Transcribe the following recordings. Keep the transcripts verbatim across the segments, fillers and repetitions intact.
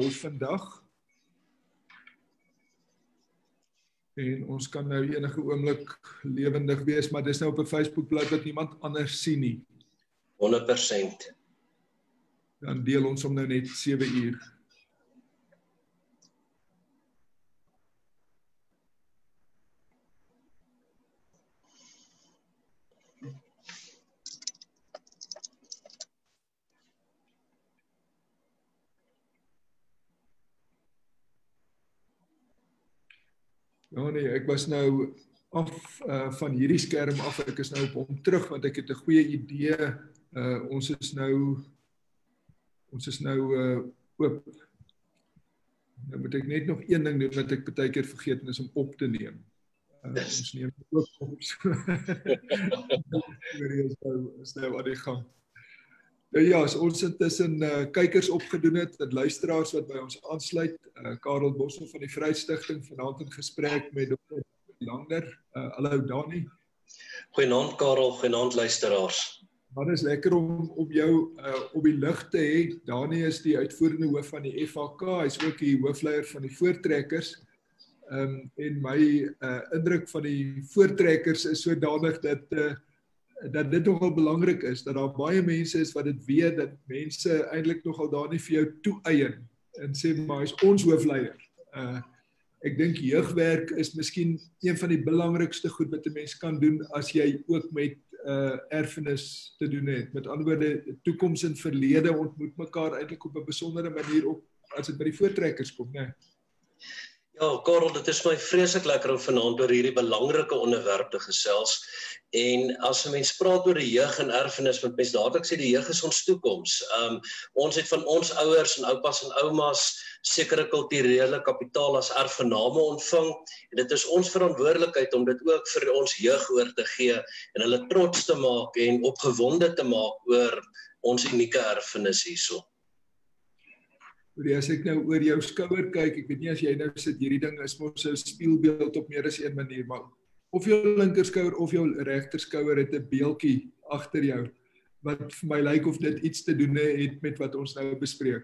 Hof vandag. En ons kan nou enige oomblik lewendig wees, maar dis nou op 'n Facebookblad wat niemand anders sien nie. honderd persent. Dan deel ons hom nou net sewe uur. Ja nee, ek was nou af uh, van hierdie skerm af, ek is nou op hom terug, want ek het 'n goeie idee, uh, ons is nou, ons is nou uh, oop. Nou moet ek net nog een ding doen, wat ek baie keer vergeet, en is om op te neem. Uh, ons neem ook op, so, is nou, is nou aan die gang. Nou ja, as ons intussen uh, kykers opgedoen het, en luisteraars wat by ons aansluit, uh, Karel Boshoff van die Vryheidsstichting, vanaand in gesprek met dokter Langer. Uh, hallo Dani. Goeienaand Karel, goeienaand luisteraars. Maar dit is lekker om, om jou uh, op die lig te hê. Dani is die uitvoerende hoof van die F H K, hy is ook die hoofleier van die voortrekkers. Um, en my uh, indruk van die voortrekkers is sodanig dat uh, dat dit nogal belangrik is, dat daar baie mense is wat dit weet, dat mense eintlik nogal daar nie vir jou toe-eien en sê, maar hy is ons hoofleier. Uh, ek dink jeugwerk is miskien een van die belangrikste goed wat 'n mens kan doen as jy ook met uh, erfenis te doen het. Met ander woorde, toekoms en verlede ontmoet mekaar eintlik op 'n besondere manier op as dit by die voortrekkers kom, né? Ja, Karel, dit is my vreeslik lekker om vanaand oor hierdie belangrike onderwerp te gesels. En as 'n mens praat oor die jeug en erfenis, want mens dadelik sê die jeug is ons toekoms. Um, ons het van ons ouers en oupas en oumas sekere kulturele kapitaal as erfgename ontvang. En dit is ons verantwoordelikheid om dit ook vir ons jeug oor te gee en hulle trots te maak en opgewonde te maak oor ons unieke erfenis hierso. As ek nou oor jou skouer kyk, ek weet nie as jy nou sit, hierdie ding is mos 'n spieelbeeld op meer as een manier, maar of jou linkerskouer of jou regterskouer het 'n beeldjie agter jou, wat vir my lyk of dit iets te doen het met wat ons nou bespreek.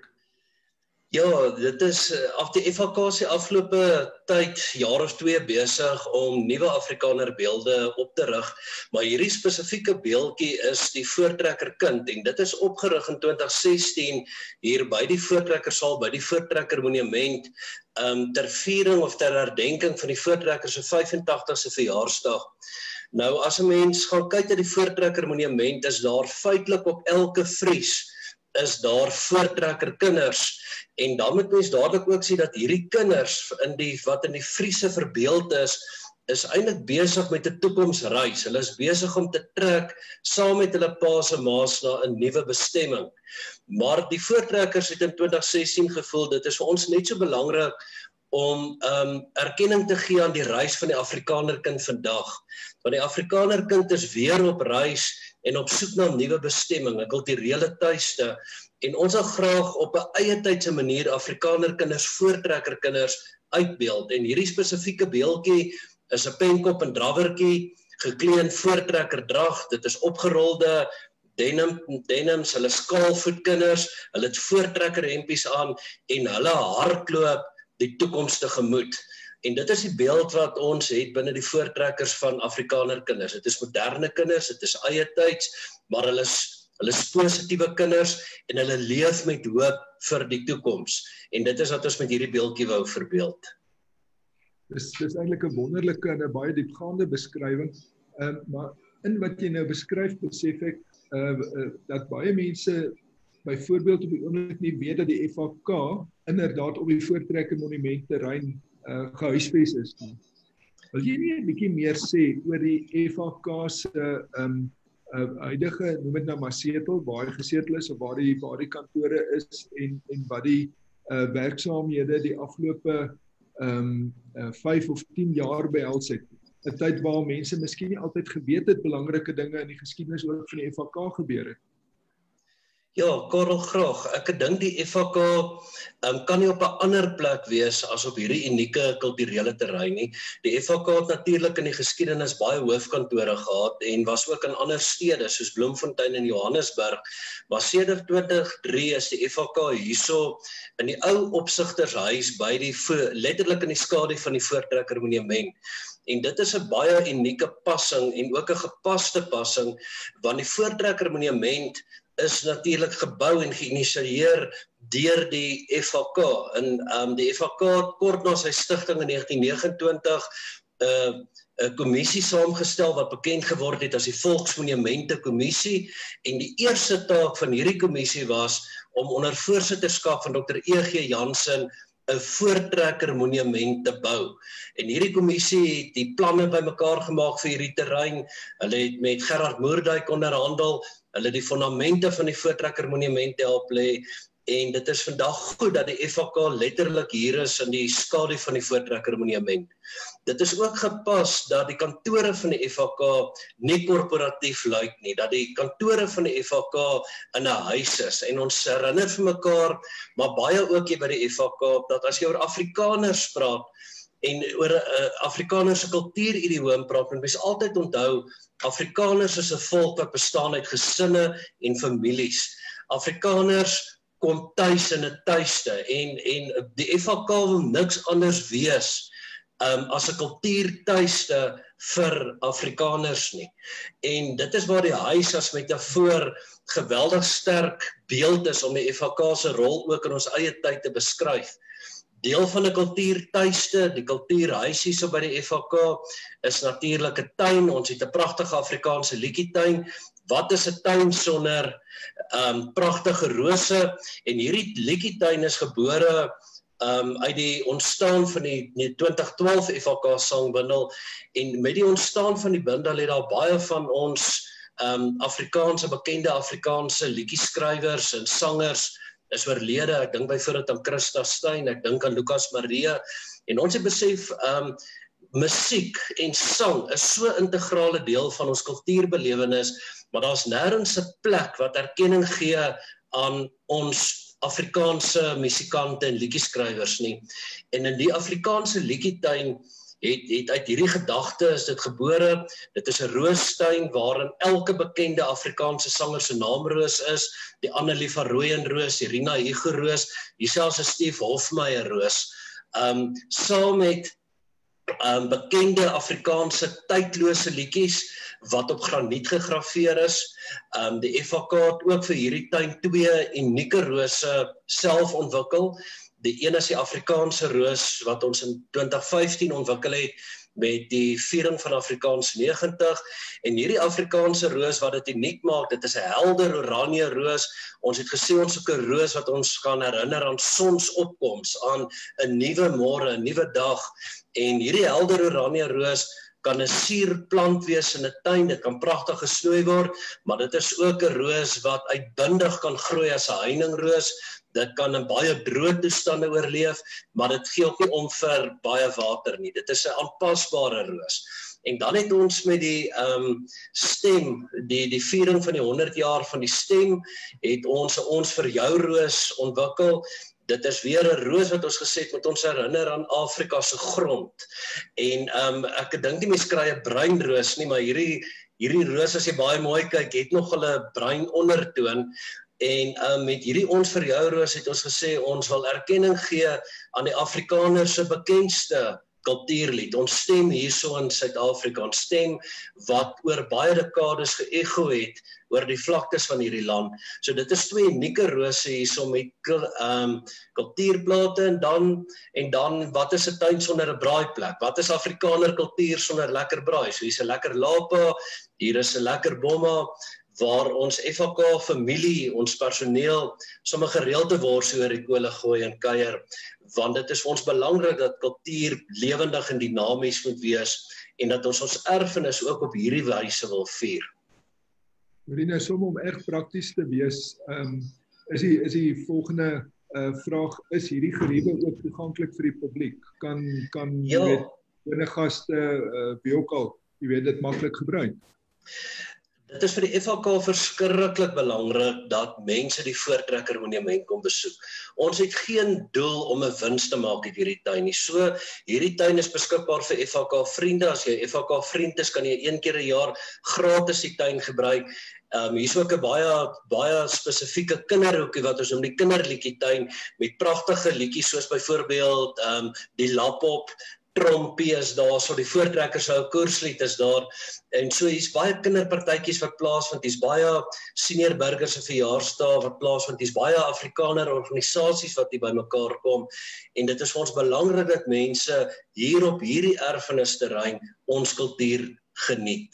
Ja, dit is af die F H K se afgelope tyd, jaar of twee besig om nuwe Afrikaner beelde op te rig, maar hierdie spesifieke beeldjie is die voortrekker kind en dit is opgerig in twintig sestien hier by die voortrekkersaal, by die voortrekker monument, um, ter viering of ter herdenking van die voortrekker se vyf en tagtigste verjaarsdag. Nou as 'n mens gaan kyk na die voortrekker monument, is daar feitelik op elke vries is daar voortrekker kinders. En dan moet mens dadelik ook sien dat hierdie kinders in die wat in die vriese verbeeld is, is eintlik besig met 'n toekomsreis. Hulle is besig om te trek saam met hulle pa's en ma's na 'n nuwe bestemming. Maar die voortrekkers het in twintig sestien gevoel dit is vir ons net so belangrik om um, erkenning te gee aan die reis van die Afrikanerkind vandag. Want die Afrikanerkind is weer op reis en op soek na 'n nuwe bestemming, 'n kulturele tuiste. En ons wil graag op 'n eie tydse manier Afrikanerkinders, voortrekkerkinders uitbeeld. En hierdie spesifieke beeldjie is 'n penkop en drawertjie, geklee in voortrekkerdrag. Dit is opgerolde denim, denims, hulle skaalvoetkinders, hulle het voortrekkerhempies aan en hulle hardloop die toekoms tegemoet. En dit is die beeld wat ons het binne die voortrekkers van Afrikanerkinders. Dit is moderne kinders, dit is eie tyds, maar hulle is Hulle is positiewe kinders en hulle leef met hoop vir die toekoms. En dit is wat ons met hierdie beeldjie wou verbeeld. Dis dis eintlik 'n wonderlike en 'n baie diepgaande beskrywing. Ehm um, maar in wat jy nou beskryf, besef ek uh, uh, dat baie mense byvoorbeeld op die oomblik nie weet dat die F H K inderdaad op die voortrekker monument terrein uh, gehuisves is nie. Wil jy nie 'n bietjie meer sê oor die F H K se ehm um, Uh, huidige, noem het nou maar setel, waar hy gesetel is, of waar die, waar die kantore is, en, en wat die uh, werksaamhede die afgelope um, uh, vijf of tien jaar behels het. 'n Tyd waar mense miskien nie altyd geweet het, belangrike dinge in die geskiedenis ook van die F H K gebeur het. Ja, Karel, graag. Ek dink die F H K um, kan nie op 'n ander plek wees as op hierdie unieke kulturele terrein nie. Die F H K het natuurlik in die geskiedenis baie hoofkantore gehad en was ook in ander stede soos Bloemfontein en Johannesburg. Maar sedert twintig drie is die F H K hierso in die ou opsigtershuis by die letterlik in die skadu van die Voortrekker Monument. En dit is 'n baie unieke passing en ook 'n gepaste passing, want die Voortrekker Monument is natuurlik gebou en geïnisieer deur die F H K. En um, die F H K het kort na sy stigting in negentien vyf nege 'n uh, 'n kommissie saamgestel wat bekend geword het as die Volksmonumente Kommissie, en die eerste taak van hierdie kommissie was om onder voorsitterskap van dokter E G Jansen 'n Voortrekker Monument te bou. En hierdie kommissie het die planne bymekaar gemaak vir hierdie terrein. Hulle het met Gerard Moerdijk onderhandel, hulle die fondamente van die Voortrekker Monument help lê, en dit is vandag goed dat die F H K letterlik hier is in die skadu van die Voortrekker Monument. Dit is ook gepas dat die kantore van die F H K nie korporatief lyk nie, dat die kantore van die F H K in 'n huis is, en ons herinner vir mekaar, maar baie ook hier by die F H K, dat as jy oor Afrikaners praat, en oor 'n uh, Afrikaners se kultuuridioom praat, moet mens altyd onthou, Afrikaners is 'n volk wat bestaan uit gesinne en families. Afrikaners kom tuis in 'n tuiste, en, en die F H K wil niks anders wees um, as 'n kultuurtuiste vir Afrikaners nie. En dit is waar die huis as metafoor geweldig sterk beeld is om die F H K se rol ook in ons eie tyd te beskryf. Deel van 'n kultuurtuiste, die kultuurhuis hier so by die F H K, is natuurlik 'n tuin. Ons het 'n pragtige Afrikaanse liedjietuin. Wat is 'n tuin sonder um, pragtige rose? En hierdie liedjietuin is gebore um, uit die ontstaan van die, die twintig twaalf F H K sangbundel, en met die ontstaan van die bundel het daar baie van ons um, Afrikaanse, bekende Afrikaanse liedjieskrywers en sangers is oorlede. Ek dink byvoorbeeld aan Christa Steyn, ek dink aan Lucas Maria, en ons het besef, um, musiek en sang is so 'n integrale deel van ons kultuurbelewenis, maar daar's nêrens 'n plek wat erkenning gee aan ons Afrikaanse musikante en liedjieskrywers nie. En in die Afrikaanse liedjietuin het, het uit hierdie gedagte is dit gebore. Dit is 'n roostuin waarin elke bekende Afrikaanse sanger se naam Roos is, die Annelie van Rooyen Roos, die Rina Hugo Roos, selfs 'n Steve Hofmeyer Roos. Um, saam met um, bekende Afrikaanse tydlose liedjies wat op graniet gegraveer is. Um, die F H K het ook vir hierdie tuin twee unieke rose self ontwikkel. Die een is die Afrikaanse roos wat ons in twintig vyftien ontwikkel het met die viering van Afrikaans negentig, en hierdie Afrikaanse roos wat dit uniek maak, dit is 'n helder oranje roos. Ons het gesê ons soek 'n roos wat ons kan herinner aan sonsopkoms, aan 'n nuwe môre, 'n nuwe dag, en hierdie helder oranje roos kan 'n suurplant wees in 'n tuin, dit kan pragtig gesnoei word, maar dit is ook 'n roos wat uitbundig kan groei as 'n heiningroos. Dit kan in baie droë toestande oorleef, maar dit gee ook nie om vir baie water nie. Dit is 'n aanpasbare roos. En dan het ons met die um, stem, die, die viering van die honderd jaar van die stem, het ons 'n ons vir jou roos ontwikkel. Dit is weer 'n roos wat ons gesê het met ons herinner aan Afrika se grond. En um, ek dink die mense kry 'n bruin roos nie, maar hierdie, hierdie roos, as jy baie mooi kyk, het nog 'n bruin ondertoon. En um, met hierdie ons vir jou roos het ons gesê, ons wil erkenning gee aan die Afrikaner se bekendste kultuurlied. Ons stem hierso in Suid-Afrika, ons stem wat oor baie dekades geëgo het oor die vlaktes van hierdie land. So dit is twee unieke rose hierso met um, kultuurplate, en dan, en dan wat is 'n tuin sonder 'n braaiplek? Wat is Afrikaner kultuur sonder lekker braai? So hier's 'n lekker lapa, hier is 'n lekker bomma, waar ons F H K familie, ons personeel, sommer gereeld te wors oor die kole gooi en kuier, want dit is vir ons belangrik dat kultuur lewendig en dinamies moet wees, en dat ons ons erfenis ook op hierdie wyse wil vier. Marina, som om erg prakties te wees, um, is die, is die volgende uh, vraag, is hierdie geriewe ook toeganklik vir die publiek? Kan, kan ja. Jy weet, gewone gaste, uh, wie ook al, jy weet dit maklik gebruik? Dit is vir die F H K verskriklik belangrik dat mense die Voortrekker Monument kom besoek. Ons het geen doel om 'n wins te maak uit hierdie tuin nie. So, hierdie tuin is beskikbaar vir F H K vriende. As jy F H K vriend is, kan jy een keer 'n jaar gratis die tuin gebruik. Um, hier is ook 'n baie, baie spesifieke kinderhoekie wat ons noem die kinderliedjie tuin met pragtige liedjies soos byvoorbeeld um, die Lapop, Trompie is daar, so die Voortrekkers hou koerslied is daar, en so hier's baie kinderpartytjies wat plaasvind, hier's baie senior burgers se verjaarsdae wat plaasvind, hier's baie Afrikaner organisasies wat hier bymekaar kom, en dit is vir ons belangrik dat mense hier op hierdie erfenisterrein ons kultuur geniet.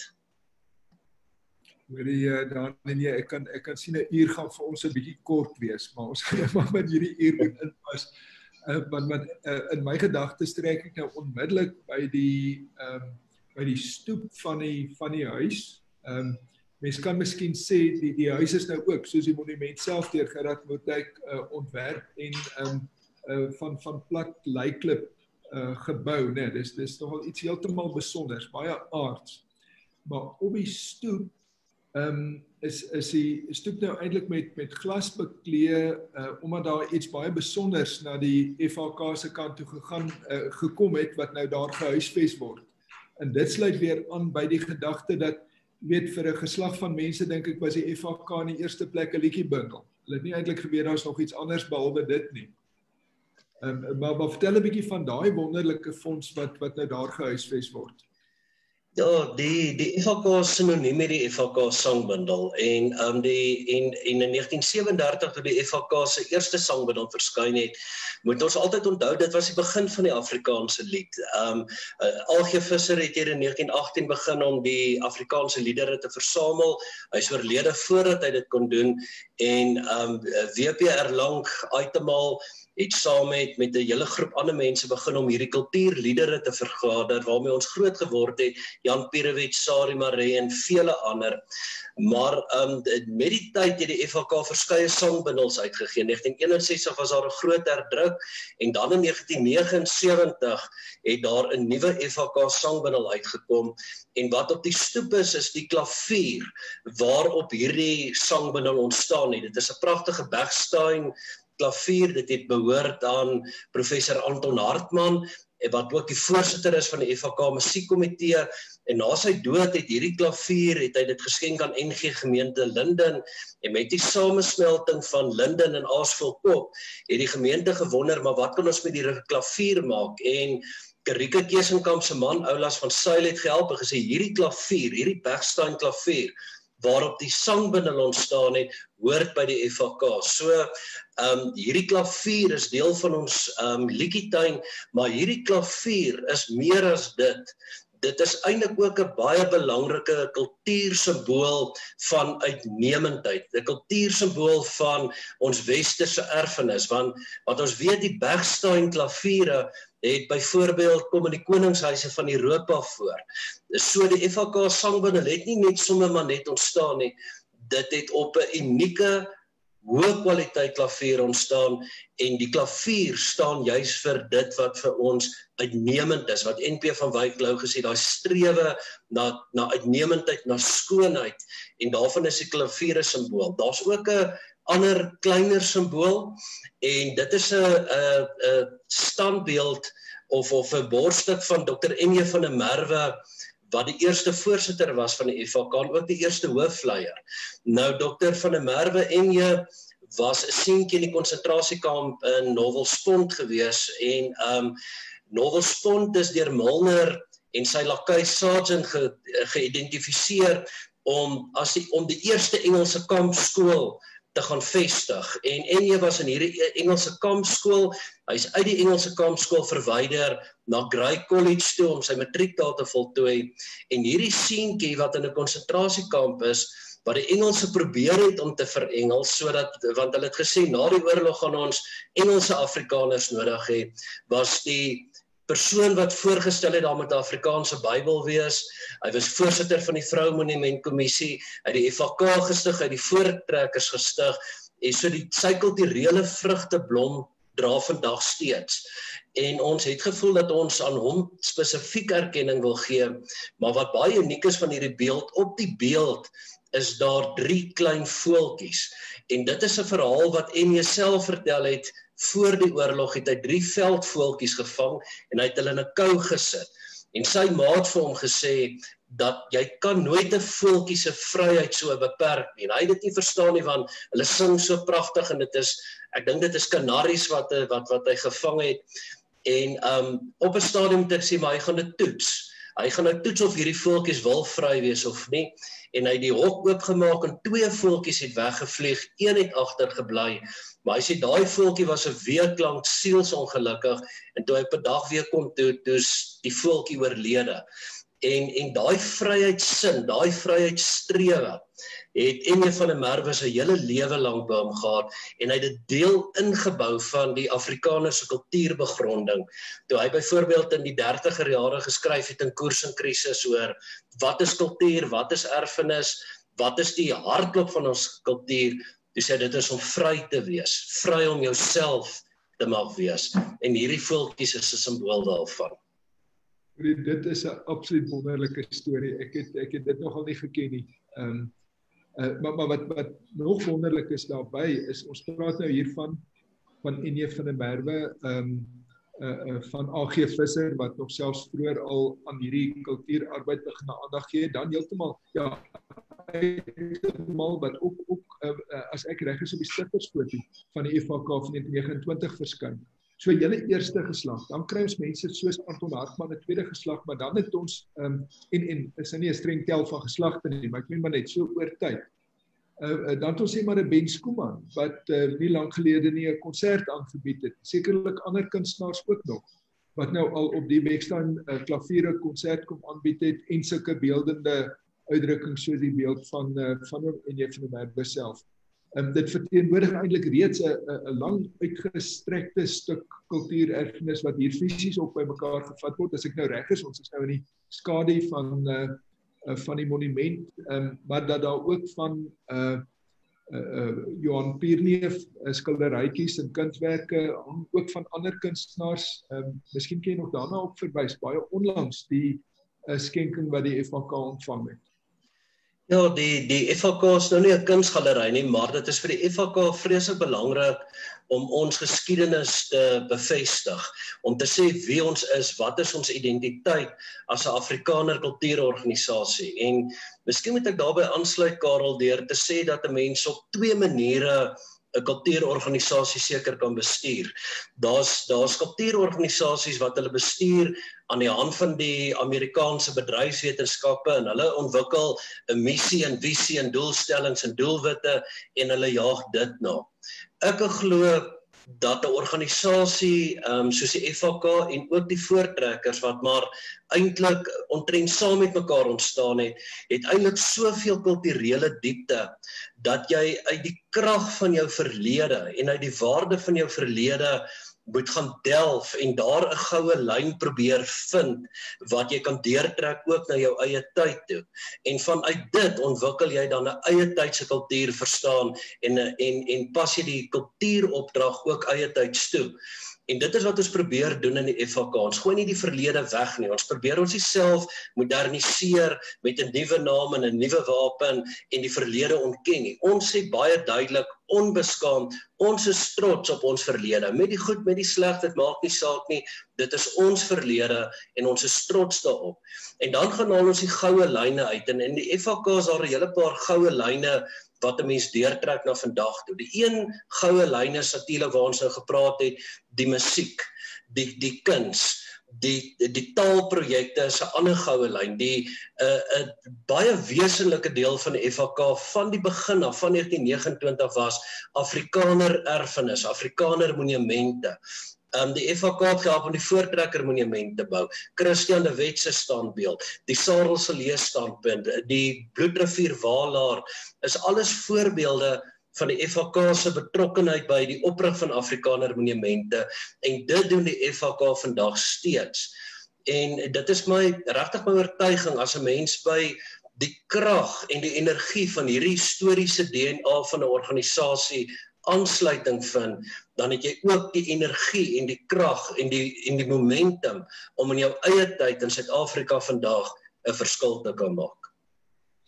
Hoorie, uh, dan nee, ek kan ek kan sien 'n uur gaan vir ons 'n bietjie kort wees, maar ons gaan maar met hierdie uur moet inpas. Uh, want want uh, in my gedagtes trek ek nou onmiddellik by die um, by die stoep van die van die huis. Um, mens kan miskien sê die die huis is nou ook soos die monument self deur Gerard Moortwyk uh, ontwerp en um, uh, van van plat leiklip uh, gebou, né? Dis dis nogal iets heeltemal besonders, baie aards. Maar op die stoep um, is is die stoep nou eintlik met met glas beklee, uh, omdat daar iets baie besonders na die F H K se kant toe gegaan uh, gekom het wat nou daar gehuisves word. En dit sluit weer aan by die gedagte dat weet vir 'n geslag van mense dink ek was die F H K in die eerste plek 'n liedjie bundel. Hulle het nie eintlik geweet daar's nog iets anders behalwe dit nie. Um, maar, maar vertel 'n bietjie van daai wonderlike fonds wat wat nou daar gehuisves word. Ja, die die F H K is sinoniem met die F H K sangbundel en um die en, en in negentien sewe en dertig toe die F H K se eerste sangbundel verskyn het, moet ons altyd onthou dit was die begin van die Afrikaanse lied. Um uh, Algie Visser het hier in negentien agttien begin om die Afrikaanse liedere te versamel. Hy's oorlede voordat hy dit kon doen en um W P Erlang uitemaal het saam met met 'n hele groep ander mense begin om hierdie kultuurliedere te vergader waarmee ons groot geword het, Jan Pierewet, Sari Maree en vele ander. Maar um, met die tyd het die F H K verskeie sangbundels uitgegee. In negentien eenensestig was daar 'n groot herdruk en dan in negentien vyf en sewentig het daar 'n nuwe F H K sangbundel uitgekom en wat op die stoep is, is die klavier waarop hierdie sangbundel ontstaan het. Dit is 'n pragtige Bechstein klavier, dit het behoort aan professor Anton Hartman, wat ook die voorsitter is van die F H K musiekkomitee, en na sy dood het hierdie klavier, het hy dit geskenk aan N G Gemeente Linden, en met die samensmelting van Linden en Aasveld-Kop, het die gemeente gewonder, maar wat kan ons met die klavier maak, en Karike Kesenkamp se man, Oulas van Sail het gehelp, en gesê, hierdie klavier, hierdie Bechstein klavier, waarop die sangbundel ontstaan het, hoort by die F H K. So, um, hierdie klavier is deel van ons um, liedjietuin, maar hierdie klavier is meer as dit. Dit is eintlik ook 'n baie belangrike kultuursimbool van uitnemendheid, 'n kultuursimbool van ons westerse erfenis, want wat ons weet die Bechstein klaviere het byvoorbeeld kom in die koningshuise van Europa voor. So die F H K sangbundel het nie net sommer maar net ontstaan nie, dit het op 'n unieke hoë kwaliteit klavier ontstaan en die klavier staan juis vir dit wat vir ons uitnemend is, wat N P van Wyk Lou gesê, daai strewe na, na uitnemendheid, na skoonheid, en daarvan is die klavier 'n simbool. Daar's ook 'n ander kleiner simbool, en dit is 'n 'n 'n standbeeld of of 'n borststuk van dokter N J van der Merwe, wat die eerste voorsitter was van die F H K en ook die eerste hoofleier. Nou, dokter van der Merwe N J was 'n seentjie in die konsentrasiekamp in Novelspont gewees, en um, Novelspont is deur Milner en sy lakai Sergeant ge, geïdentifiseer om, as die, om die eerste Engelse kampskool te gaan vestig, en N J was in hierdie Engelse kampskool, hy is uit die Engelse kampskool verwyder na Grey College toe om sy matriek daar te voltooi, en hierdie seentjie wat in 'n konsentrasiekamp is, wat die Engelse probeer het om te verengel, sodat, want hulle het gesê, na die oorlog gaan ons Engelse Afrikaners nodig hê, was die persoon wat voorgestel het, daar moet 'n Afrikaanse Bybel wees, hy was voorsitter van die Vroumonumentkommissie, hy het die F H K gestig, hy het die Voortrekkers gestig, en so die sy kulturele vrugte blom dra vandag steeds. En ons het gevoel dat ons aan hom spesifiek erkenning wil gee, maar wat baie uniek is van hierdie beeld, op die beeld is daar drie klein voeltjies. En dit is 'n verhaal wat N J self vertel het, voor die oorlog het hy drie veldvoeltjies gevang, en hy het hulle in 'n kou gesit. En sy ma het vir hom gesê, dat jy kan nooit 'n voeltjie se vryheid so beperk nie. En hy het dit nie verstaan nie, want hulle sing so pragtig, en dit is, ek dink dit is kanaries wat, wat, wat hy gevang het. En um, op 'n stadium het hy sê, maar hy gaan dit toets. Hy gaan nou toets of hierdie voeltjies wil vry wees of nie. En hy het die hok oopgemaak en twee voeltjies het weggevlieg, een het agtergebly. Maar hy sê daai voeltjie was 'n week lank sielsongelukkig, en toe hy op 'n dag weer kom toe, toe's die voeltjie oorlede. En en daai vryheidssin, daai vryheidsstrewe het N J van der Merwe sy hele lewe lank by hom gehad, en hy het dit deel ingebou van die Afrikaner se kultuurbegronding. Toe hy byvoorbeeld in die dertiger jare geskryf het in Koers en Krisis oor wat is kultuur, wat is erfenis, wat is die hartklop van ons kultuur, toe sê dit is om vry te wees, vry om jouself te mag wees. En hierdie voeltjies is 'n simbool daarvan. Dit is 'n absoluut wonderlike storie. Ek het ek het dit nogal nie geken nie. Um, uh, maar maar wat wat nog wonderlik is daarbey is ons praat nou hiervan van N J van der Merwe, um, uh, uh, van A G Visser wat nog selfs vroeër al aan hierdie kultuurarbeid begin aandag gee, dan heeltemal ja, heeltemal wat ook ook uh, uh, as ek reg is op die stigtersfoto van die F H K van negentien vyf ag twee verskyn. So julle eerste geslag, dan kry ons mense soos Anton Hartman, 'n tweede geslag, maar dan het ons, um, en, en is nie 'n streng tel van geslagte nie, maar ek meen maar net so oor tyd. Uh, uh, dan het ons sê maar 'n Ben Schoeman, wat uh, nie lank gelede nie 'n konsert aangebied het, sekerlik ander kunstenaars ook nog, wat nou al op die Bekstaan uh, klaviere konsert kom aanbied het, en sulke beeldende uitdrukkings soos die beeld van, uh, van N J van der Merwe self. Um, dit verteenwoordig eintlik reeds 'n lang uitgestrekte stuk kultuurerfenis wat hier fisies op by mekaar gevat word. As ek nou reg is, ons is nou in die skadu van uh, uh, van die monument, um, maar dat daar ook van uh, uh, uh, Johan Pierneef uh, skilderytjies en kunswerke, ook van ander kunstenaars. Um, miskien kan jy nog daarna op verwys, baie onlangs die uh, skenking wat die F H K ontvang het. Ja, die die F H K is nou nie 'n kunsgalery nie, maar dit is vir die F H K vreeslik belangrik om ons geskiedenis te bevestig, om te sê wie ons is, wat is ons identiteit as 'n Afrikaner kultuurorganisasie. En miskien moet ek daarbey aansluit, Karel, deur te sê dat 'n mens op twee maniere 'n kultuurorganisasie seker kan bestuur. Daar's daar's kultuurorganisasies wat hulle bestuur aan die hand van die Amerikaanse bedryfswetenskappe, en hulle ontwikkel 'n missie en visie en doelstellings en doelwitte, en hulle jaag dit na. Ek glo dat 'n organisasie um, soos die F H K en ook die voortrekkers wat maar eintlik omtrent saam met mekaar ontstaan het, het eintlik soveel kulturele diepte dat jy uit die krag van jou verlede en uit die waarde van jou verlede moet gaan delf en daar 'n goue lyn probeer vind wat jy kan deurtrek ook na jou eie tyd toe. En vanuit dit ontwikkel jy dan 'n eie tydse kultuur verstaan en en en pas jy die kultuuropdrag ook eie tyds toe. En dit is wat ons probeer doen in die F H K. Ons gooi nie die verlede weg nie. Ons probeer ons self moderniseer met 'n nuwe naam en 'n nuwe wapen en die verlede ontken nie. Ons sê baie duidelik, onbeskaamd, ons is trots op ons verlede. Met die goed, met die sleg, dit maak nie saak nie. Dit is ons verlede en ons is trots daarop. En dan gaan ons die goue lyne uit. En in die F H K is daar 'n hele paar goue lyne wat 'n mens deurtrek na vandag toe. Die een goue lyn is natuurlik waar ons nou gepraat het, die musiek, die die kuns, die die taalprojekte is 'n ander goue lyn. Die 'n uh, 'n uh, baie wesenlike deel van die F H K van die begin af van negentien vyf ag was Afrikaner erfenis, Afrikaner monumente. Um, die F H K het gehelp om die Voortrekker monument te bou, Christian de Wet se standbeeld, die Sarel se leesstandpunt, die Bloedrivier Waalaar, is alles voorbeelde van die F H K se betrokkenheid by die oprig van Afrikaner monumente, en dit doen die F H K vandag steeds. En dit is my regtig my oortuiging, as 'n mens by die krag en die energie van hierdie historiese D N A van 'n organisasie aansluiting vind, dan het jy ook die energie en die krag en die en die momentum om in jou eie tyd in Suid-Afrika vandag 'n verskil te kan maak.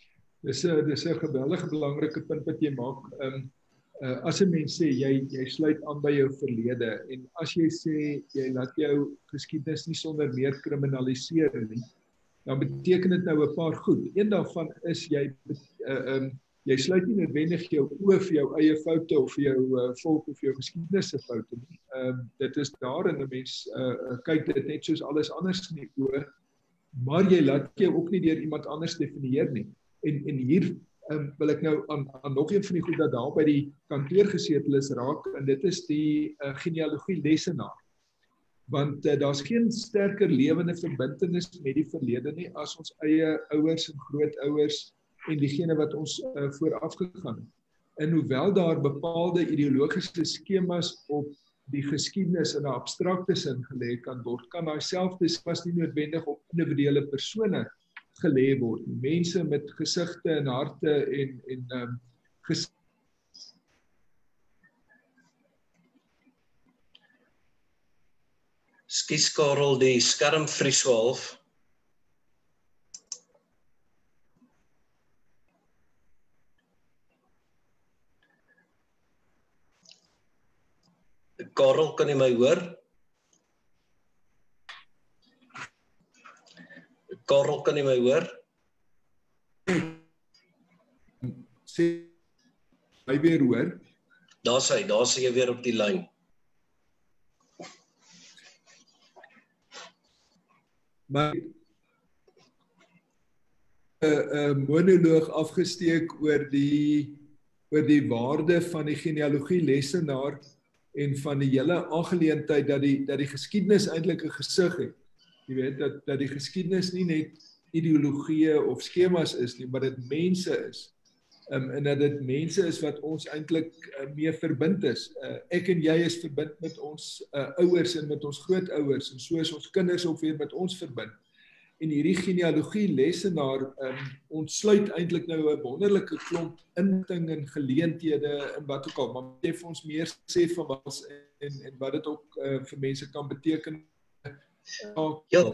Dis 'n dis 'n geweldige belangrike punt wat jy maak. Um, uh, as 'n mens sê jy jy sluit aan by jou verlede en as jy sê jy laat jou geskiedenis nie sonder meer kriminaliseer nie, dan beteken dit nou 'n paar goed. Een daarvan is jy uh, um, jy sluit nie noodwendig jou oë vir jou eie foute of vir jou uh, volk of jou geskiedenis se foute nie. Um, dit is daar en 'n mens uh, kyk dit net soos alles anders in die oë, maar jy laat jou ook nie deur iemand anders definieer nie. En, en hier um, wil ek nou aan, aan nog een van die goed dat daar by die kantoor gesetel is raak, en dit is die uh, genealogie lesenaar. Want uh, daar's geen sterker lewende verbintenis met die verlede nie as ons eie ouers en grootouers en diegene wat ons uh, vooraf gegaan het. En hoewel daar bepaalde ideologiese skemas op die geskiedenis in 'n abstrakte sin gelê kan word, kan daai selfde skemas nie noodwendig op individuele persone gelê word. Mense met gesigte en harte en en um, ges Skus Karel, die skerm vries so half. Karel, kan jy my hoor? Karel, kan jy my hoor? Sê my weer hoor. Daar's hy, daar's hy weer op die lyn. Maar 'n uh, uh, monoloog afgesteek oor die oor die waarde van die genealogie lesenaar en van die hele aangeleentheid dat die dat die geskiedenis eintlik 'n gesig het. Jy weet dat dat die geskiedenis nie net ideologieë of skemas is nie, maar dit mense is. Um, en dat dit mense is wat ons eintlik uh, mee verbind is. Uh, ek en jy is verbind met ons uh, ouers en met ons grootouers en so is ons kinders ook weer met ons verbind. En hierdie genealogie lesenaar um, ontsluit eintlik nou 'n wonderlike klomp inligting en geleenthede en wat ook al, maar jy vir ons meer sê van wat en en wat dit ook uh, vir mense kan beteken. Uh, ja.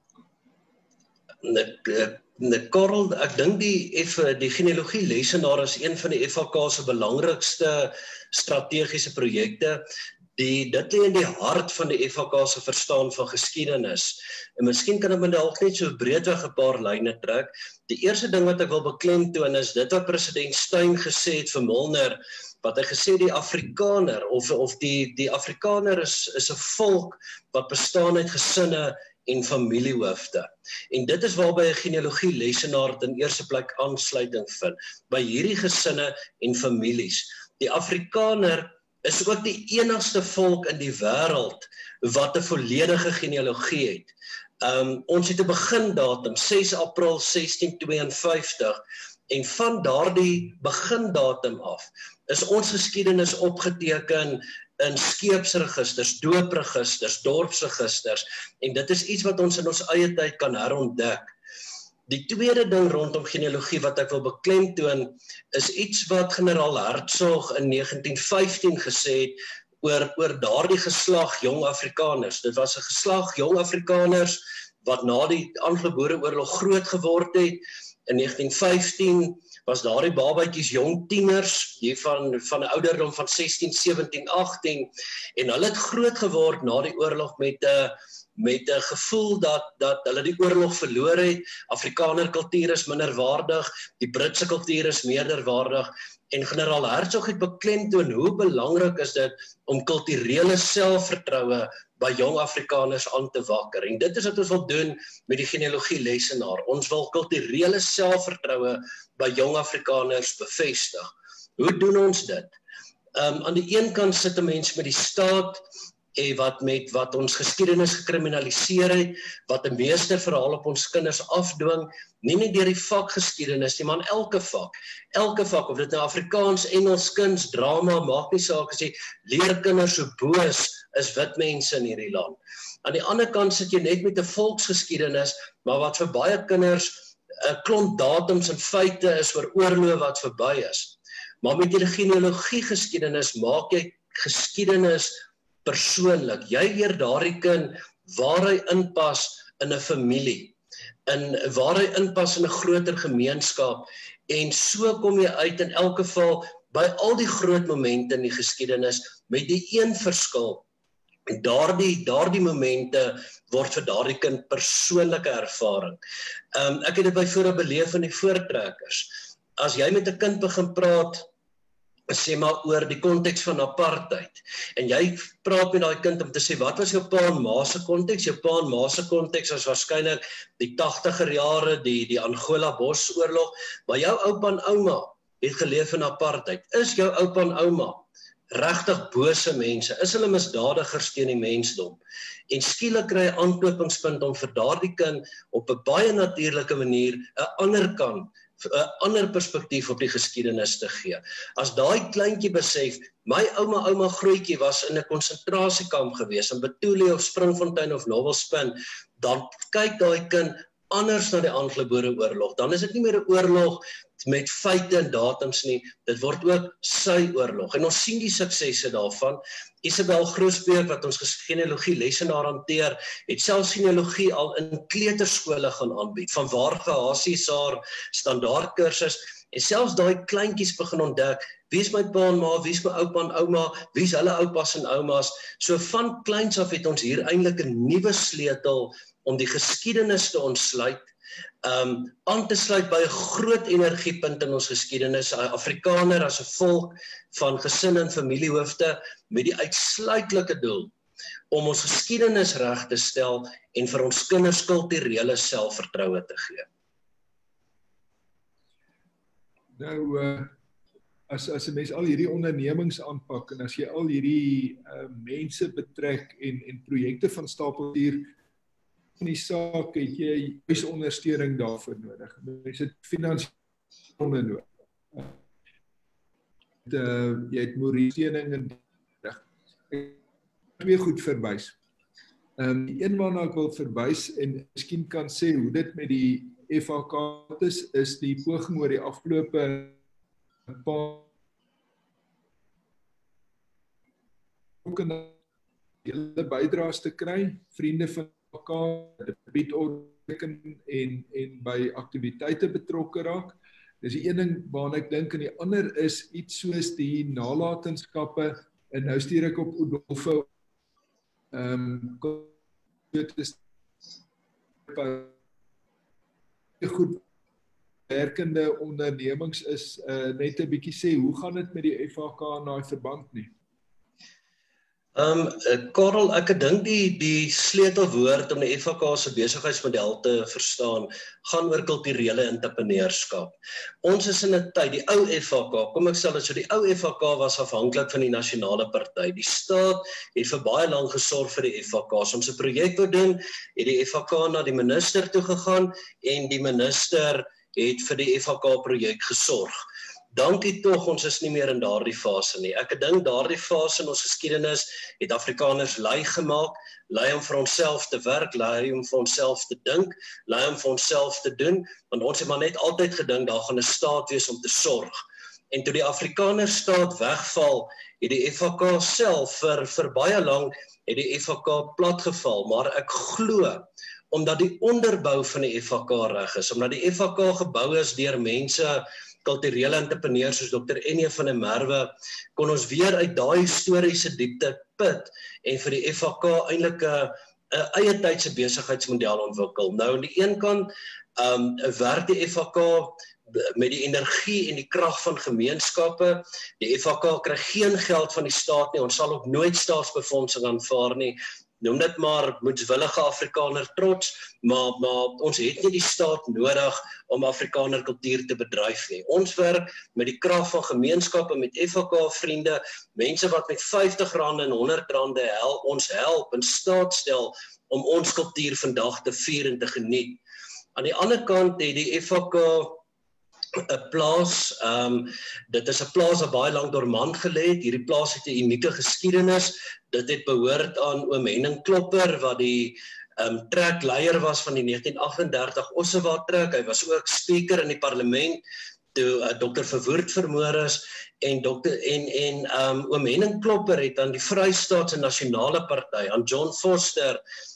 Ek Nee, Karel, ek dink die F, die genealogie lesenaar is een van die F H K se belangrikste strategiese projekte. Die dit lê in die hart van die F H K se verstaan van geskiedenis. En miskien kan ek my dalk net so breedweg 'n paar lyne trek. Die eerste ding wat ek wil beklemtoon is dit wat president Steyn gesê het vir Milner, wat hy gesê die Afrikaner of of die die Afrikaner is is 'n volk wat bestaan uit gesinne en familiehoofde. En dit is waarby 'n genealogie lesenaar in eerste plek aansluiting vind, by hierdie gesinne en families. Die Afrikaner is ook die enigste volk in die wêreld wat 'n volledige genealogie het. Um, ons het 'n begindatum, ses April sestien tweeënvyftig, en van daardie begindatum af is ons geskiedenis opgeteken in skeepsregisters, doopregisters, dorpsregisters, en dit is iets wat ons in ons eie tyd kan herontdek. Die tweede ding rondom genealogie wat ek wil beklemtoon, is iets wat generaal Hertzog in negentien vyftien gesê het oor, oor daardie geslag jong Afrikaners. Dit was 'n geslag jong Afrikaners wat na die Anglo-Boereoorlog groot geword het. In negentien vyftien was daardie babatjies jong tieners, die van van 'n ouderdom van sestien, sewentien, agttien, en hulle het groot geword na die oorlog met 'n met 'n gevoel dat dat hulle die oorlog verloor het. Afrikaner kultuur is minderwaardig, die Britse kultuur is meerderwaardig, en generaal Hertzog het beklemtoon hoe belangrik is dit om kulturele selfvertroue by jong Afrikaners aan te wakker. En dit is wat ons wil doen met die genealogie lesenaar. Ons wil kulturele selfvertroue by jong Afrikaners bevestig. Hoe doen ons dit? Um, aan die een kant sit 'n mens met die staat en wat met wat ons geskiedenis gekriminaliseer het, wat 'n meesterverhaal op ons kinders afdwing, nie net deur die vak geskiedenis nie, maar in elke vak. Elke vak, of dit nou Afrikaans, Engels, kuns, drama, maak nie saak as jy leer kinders hoe boos is wit mense in hierdie land. Aan die ander kant sit jy net met 'n volksgeskiedenis, maar wat vir baie kinders 'n klomp datums en feite is oor oorloë wat verby is. Maar met die genealogie geskiedenis maak jy geskiedenis persoonlik. Jy leer daardie kind waar hy inpas in 'n familie, in waar hy inpas in 'n groter gemeenskap, En so kom jy uit in elk geval by al die groot momente in die geskiedenis met die een verskil. En daardie, daardie momente word vir daardie kind persoonlike ervaring. Um, ek het dit byvoorbeeld beleef in die voortrekkers. As jy met 'n kind begin praat, sê maar oor die konteks van apartheid, en jy praat met daai kind om te sê, wat was jou pa en ma se konteks? Jou pa en ma se konteks was waarskynlik die tagtiger jare, die, die Angola Bosoorlog, maar jou oupa en ouma het geleef in apartheid. Is jou oupa en ouma regtig bose mense? Is hulle misdadigers teen die mensdom? En skielik kry 'n aanknopingspunt om vir daardie kind op 'n baie natuurlike manier 'n ander kant, 'n ander perspektief op die geskiedenis te gee. As daai kleintjie besef, my ouma ouma grootjie was in 'n konsentrasiekamp gewees, in Betoelie of Springfontein of Nobelspin, dan kyk daai kind anders na die aangebore oorlog. Dan is dit nie meer 'n oorlog met feite en datums nie, dit word ook sy oorlog. En ons sien die suksesse daarvan. Isabel Groesbeek, wat ons genealogie lesenaar hanteer, het selfs genealogie al in kleuterskole gaan aanbied, van waar Gehasies haar standaard kursus, en selfs daai kleintjies begin ontdek, wie is my pa en ma, wie is my oupa en ouma, wie is hulle oupas en oumas. So van kleins af het ons hier eintlik 'n nuwe sleutel om die geskiedenis te ontsluit, um, aan te sluit by 'n groot energiepunt in ons geskiedenis, 'n Afrikaner as 'n volk van gesin en familiehoofde, met die uitsluitlike doel om ons geskiedenis reg te stel en vir ons kinders kulturele selfvertroue te gee. Nou, uh, as, as 'n mens al hierdie ondernemings aanpak, en as jy al hierdie uh, mense betrek en, en projekte van stapel hier, in die saak het jy huisondersteuning daarvoor nodig. Mens het finansiële nodig. Uh, jy het morele en ek twee goed verwys. Um, die een waarna ek wil verwys en miskien kan sê hoe dit met die F H K is, is die poging oor die afgelope paar hele bydraes te kry, vriende van elkaar, bied ontwikkeling en, en by aktiwiteite betrokke raak. Dis die een ding waarna ek dink, en die ander is iets soos die nalatenskappe, en nou stuur ek op Odolfo, um, goed werkende ondernemings is, uh, net 'n bietjie sê, hoe gaan dit met die F H K in daai verband nie? Um, Karel, ek dink die, die sleutelwoord om die F H K se besigheidsmodel te verstaan, gaan oor kulturele entrepreneurskap. Ons is in 'n tyd, die ou F H K, kom ek sê dit so, die ou F H K was afhanklik van die nasionale party. Die staat het vir baie lank gesorg vir die F H K. As ons 'n projek wou doen, het die F H K na die minister toe gegaan, en die minister het vir die F H K projek gesorg. Dankie tog, ons is nie meer in daardie fase nie. Ek dink daardie fase in ons geskiedenis het Afrikaners lui gemaak, lui om vir onsself te werk, lui om vir onsself te dink, lui om vir onsself te doen, want ons het maar net altyd gedink, daar gaan 'n staat wees om te sorg. En toe die Afrikanerstaat wegval, het die F H K self vir, vir baie lank, het die F H K platgeval, maar ek glo, omdat die onderbou van die F H K reg is, omdat die F H K gebou is deur mense, kulturele entrepreneurs soos dokter Enie van der Merwe, kon ons weer uit daai historiese diepte put en vir die F H K eintlik 'n eie tydse besigheidsmodel ontwikkel. Nou aan die een kant um, werk die F H K met die energie en die krag van gemeenskappe. Die F H K kry geen geld van die staat nie, ons sal ook nooit staatsbefondsing aanvaar nie. Noem dit maar moedswillige Afrikaner trots, maar, maar ons het nie die staat nodig om Afrikaner kultuur te bedryf nie. Ons werk met die krag van gemeenskappe, met F H K vriende, mense wat met vyftig rand en honderd rand hel, ons help in staat stel om ons kultuur vandag te vier en te geniet. Aan die ander kant het die F H K 'n plaas, um, dit is 'n plaas wat baie lank dormant gelê het. Hierdie plaas het 'n unieke geskiedenis. Dit het behoort aan oom Henning Klopper, wat die um, trekleier was van die negentien agt en dertig Ossewa trek. Hy was ook speaker in die parlement toe uh, dokter Verwoerd vermoor is, en dokter en en um, oom Henning Klopper het aan die Vrystaatse Nasionale Party, aan John Vorster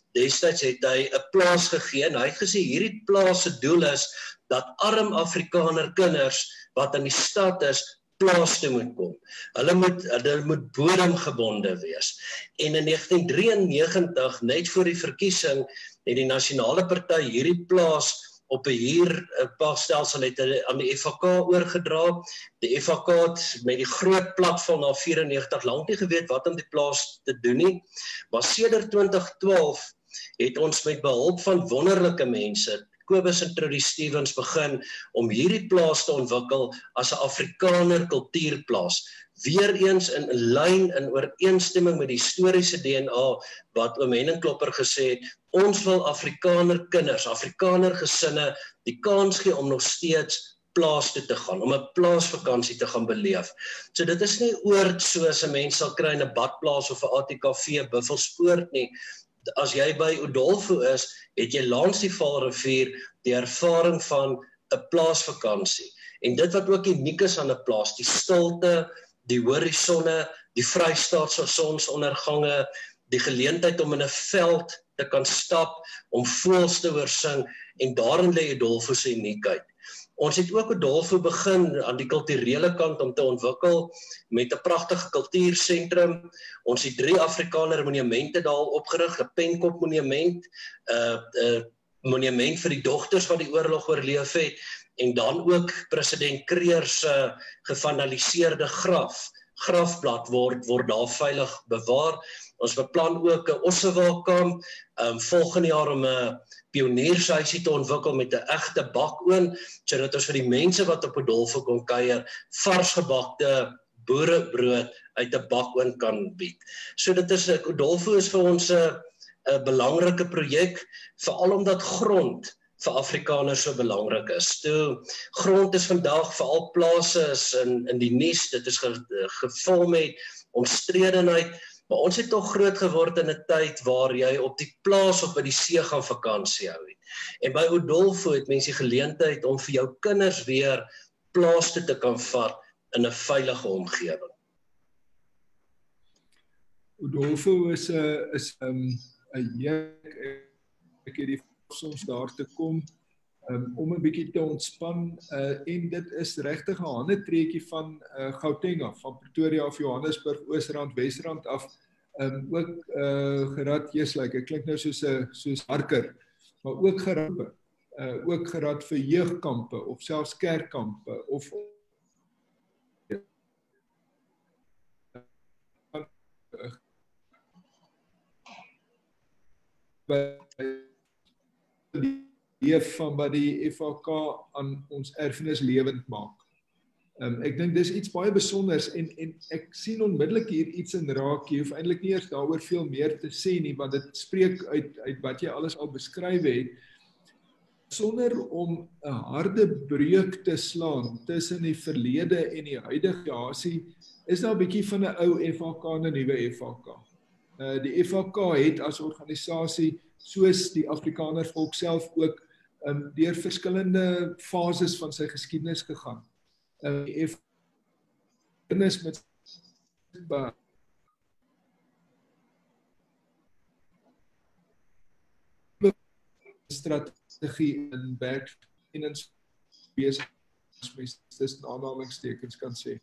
destyds het hy 'n plaas gegee en hy het gesê hierdie plaas se doel is dat arm Afrikaner kinders wat in die stad is, plaas toe moet kom. Hulle moet, hulle moet bodemgebonde wees. En in negentien drieënnegentig, net voor die verkiesing, het die Nasionale Party hierdie plaas op 'n huurpaasstelsel het aan die F H K oorgedra. Die F H K het met die groot platform na vyfennegentig lank nie geweet wat om die plaas te doen nie. Maar sedert twintig twaalf het ons met behulp van wonderlike mense, Kobus en Trudy Stevens, begin om hierdie plaas te ontwikkel as 'n Afrikaner kultuurplaas. Weereens in lyn in ooreenstemming met die historiese D N A wat oom Henning Klopper gesê het, ons wil Afrikaner kinders, Afrikaner gesinne die kans gee om nog steeds plaas toe te gaan, om 'n plaasvakansie te gaan beleef. So dit is nie oord soos 'n mens sal kry in 'n badplaas of 'n A T K V Buffelspoort nie. As jy by Udolpho is, het jy langs die Vaalrivier die ervaring van 'n plaasvakansie. En dit wat ook uniek is aan 'n plaas, die stilte, die horisonne, die Vrystaatse sonsondergange, die geleentheid om in 'n veld te kan stap, om voëls te hoorsing, en daarin lê Udolpho se uniekheid. Ons het ook Udolpho begin aan die kulturele kant om te ontwikkel met 'n pragtige kultuursentrum. Ons het drie Afrikaner monumente daar opgerig, 'n Penkop monument, 'n uh, uh, monument vir die dogters wat die oorlog oorleef het, en dan ook president Kreer se gevandaliseerde graf, grafblad word word daar veilig bewaar. Ons beplan ook 'n Ossewa-kamp um, volgende jaar om 'n pioniershuisie te ontwikkel met 'n egte bakoon, sodat ons vir die mense wat op Udolpho kom kuier, varsgebakte boerebrood uit 'n bakoon kan bied. So dit is, Udolpho is vir ons 'n 'n belangrike projek, veral omdat grond vir Afrikaners so belangrik is. Toe grond is vandag veral plase is in in die nuus, dit is ge, gevul met omstredenheid. Maar ons het toch groot geword in 'n tyd waar jy op die plaas of by die see gaan vakansie hou het. En by Udolpho het mense die geleentheid om vir jou kinders weer plaas toe te kan vat in 'n veilige omgewing. Udolpho is 'n is 'n 'n juk, ek het die soms daar te kom um, om 'n bietjie te ontspan, uh, en dit is regtig 'n handetreetjie van uh, Gauteng af, van Pretoria af, Johannesburg, Oosrand, Wesrand af, um, ook uh, gerad, yes, like, ek klink nou soos 'n soos harker, maar ook gerad, uh, ook gerad vir jeugkampe of selfs kerkkampe of die van wat die F H K aan ons erfenis lewend maak. Um, ek dink dis iets baie besonders en, en ek sien onmiddellik hier iets in raak. Jy hoef eintlik nie eers daaroor veel meer te sê nie, want dit spreek uit, uit wat jy alles al beskryf het, sonder om 'n harde breuk te slaan tussen die verlede en die huidige situasie, is daar 'n bietjie van 'n ou F H K en 'n nuwe F H K. Uh, die F H K het as organisasie, soos die Afrikaner volk self ook, um, deur verskillende fases van sy geskiedenis gegaan. Uh, die F H K is met strategie in werk en in besig, as mens tussen aanhalingstekens kan sê.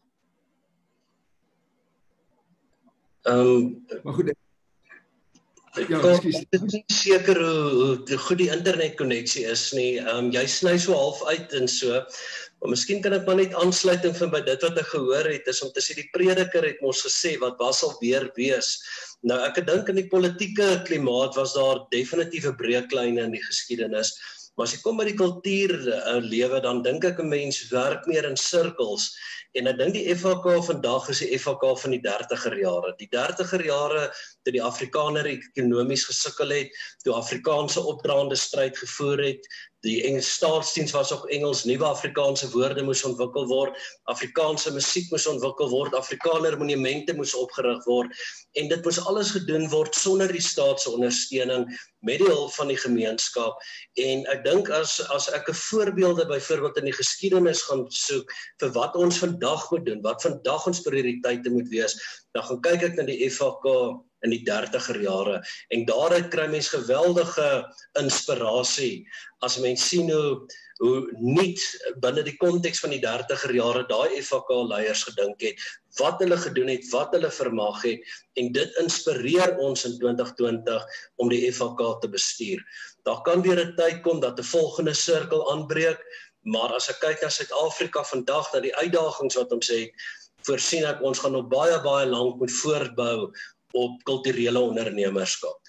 Um, maar goed, ja, ek is nie seker hoe, hoe goed die internetkonneksie is nie. Um, jy sny so half uit en so, maar miskien kan ek maar net aansluiting vind by dit wat ek gehoor het, is om te sê die prediker het ons gesê, wat was al weer wees. Nou ek dink in die politieke klimaat was daar definitieve breuklyne in die geskiedenis, maar as jy kom by die kultuur uh, lewe, dan dink ek 'n mens werk meer in sirkels. En ek dink die F H K vandag is die F H K van die dertiger jare. Die dertiger jare, toe die Afrikaner ekonomies gesukkel het, toe Afrikaanse opdraande stryd gevoer het, die Engelse staatsdiens was op Engels, nuwe Afrikaanse woorde moes ontwikkel word, Afrikaanse musiek moes ontwikkel word, Afrikaner monumente moes opgerig word, en dit moes alles gedoen word sonder die staat se ondersteuning, met die hulp van die gemeenskap. En ek dink as, as ek 'n voorbeelde byvoorbeeld in die geskiedenis gaan soek, vir wat ons vandag moet doen, wat vandag ons prioriteite moet wees, dan gaan kyk ek na die F H K in die dertiger jare. En daaruit kry mens geweldige inspirasie as mens sien hoe hoe nie binne die konteks van die dertiger jare daai F H K leiers gedink het, wat hulle gedoen het, wat hulle vermag het, en dit inspireer ons in twintig twintig om die F H K te bestuur. Daar kan weer 'n tyd kom dat 'n volgende sirkel aanbreek, maar as ek kyk na Suid-Afrika vandag, na die uitdagings wat ons het, voorsien ek ons gaan nog baie, baie lank moet voortbou op kulturele ondernemerskap.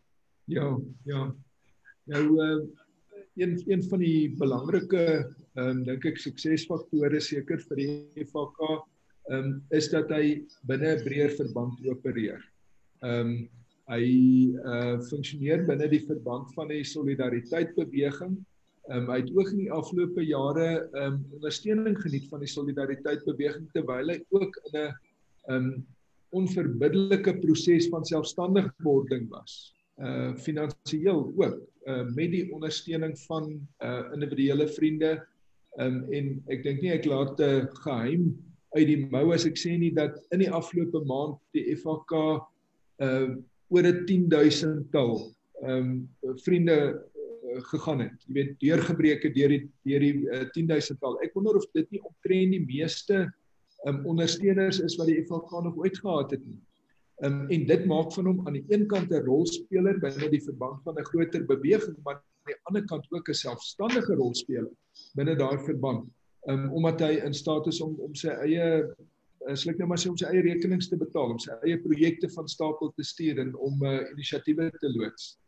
Ja, ja. Nou, uh, een, een van die belangrike, um, dink ek, suksesfaktore seker vir die F H K, um, is dat hy binne 'n breër verband opereer. Um, hy uh, funksioneer binne die verband van die solidariteitsbeweging. Um, hy het ook in die afgelope jare um, ondersteuning geniet van die solidariteitsbeweging, terwyl hy ook in 'n um, onverbiddelike proses van selfstandigwording was. Uh, finansiëel ook, uh, met die ondersteuning van uh, individuele vriende, um, en ek dink nie ek laat 'n uh, geheim uit die mou as ek sê nie dat in die afgelope maand die F H K uh, oor 'n tien-duisend tal um, vriende uh, gegaan het. Jy weet, deurgebreek het deur die, deur die uh, tien-duisend tal. Ek wonder of dit nie omtrent die meeste um, ondersteuners is wat die F H K nog ooit gehad het nie. Um, en dit maak van hom aan die een kant 'n rolspeler binne die verband van 'n groter beweging, maar aan die ander kant ook 'n selfstandige rolspeler binne daai verband, um, omdat hy in staat is om om sy eie, sal ek nou maar sê, om sy eie rekenings te betaal, om sy eie projekte van stapel te stuur en om uh, inisiatiewe te loods.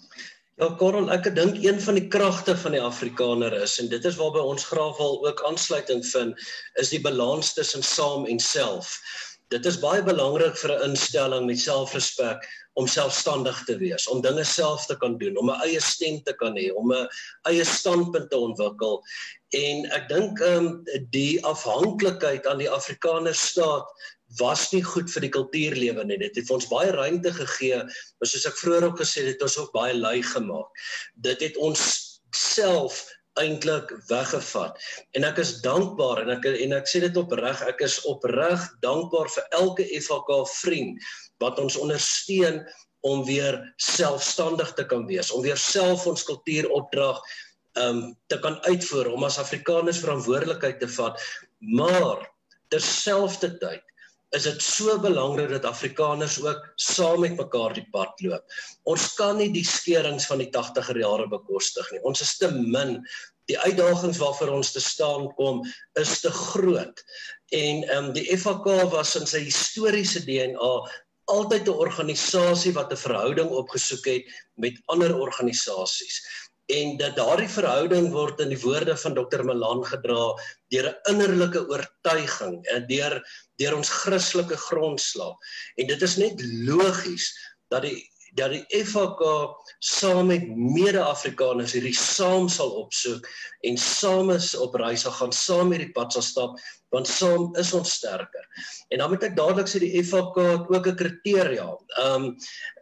Ja, Karel, ek dink een van die kragte van die Afrikaner is, en dit is waarby ons graag wil ook aansluiting vind, is die balans tussen saam en self. Dit is baie belangrik vir 'n instelling met selfrespek om selfstandig te wees, om dinge self te kan doen, om 'n eie stem te kan hê, om 'n eie standpunt te ontwikkel. En ek dink um, die afhanklikheid aan die Afrikanerstaat was nie goed vir die kultuurlewe nie. Dit het vir ons baie ruimte gegee, maar soos ek vroeër ook gesê het, het ons ook baie lui gemaak. Dit het ons self eintlik weggevat. En ek is dankbaar, en ek, en ek sê dit opreg, ek is opreg dankbaar vir elke F H K vriend wat ons ondersteun om weer selfstandig te kan wees, om weer self ons kultuuropdrag um, te kan uitvoer, om as Afrikaners verantwoordelikheid te vat. Maar terselfdertyd is dit so belangrik dat Afrikaners ook saam met mekaar die pad loop. Ons kan nie die skerings van die tagtiger jare bekostig nie. Ons is te min. Die uitdagings waarvoor ons te staan kom, is te groot. En um, die F H K was in sy historiese D N A altyd 'n organisasie wat 'n verhouding opgesoek het met ander organisasies. En dat daardie verhouding word in die woorde van dokter Malan gedra deur 'n innerlike oortuiging en deur deur ons Christelike grondslag. En dit is net logies dat die dat die F H K saam met mede-Afrikaners hierdie saam sal opsoek en saam is op reis sal gaan, saam hierdie pad sal stap, want saam is ons sterker. En dan moet ek dadelik sê die F H K het ook 'n kriteria. Um,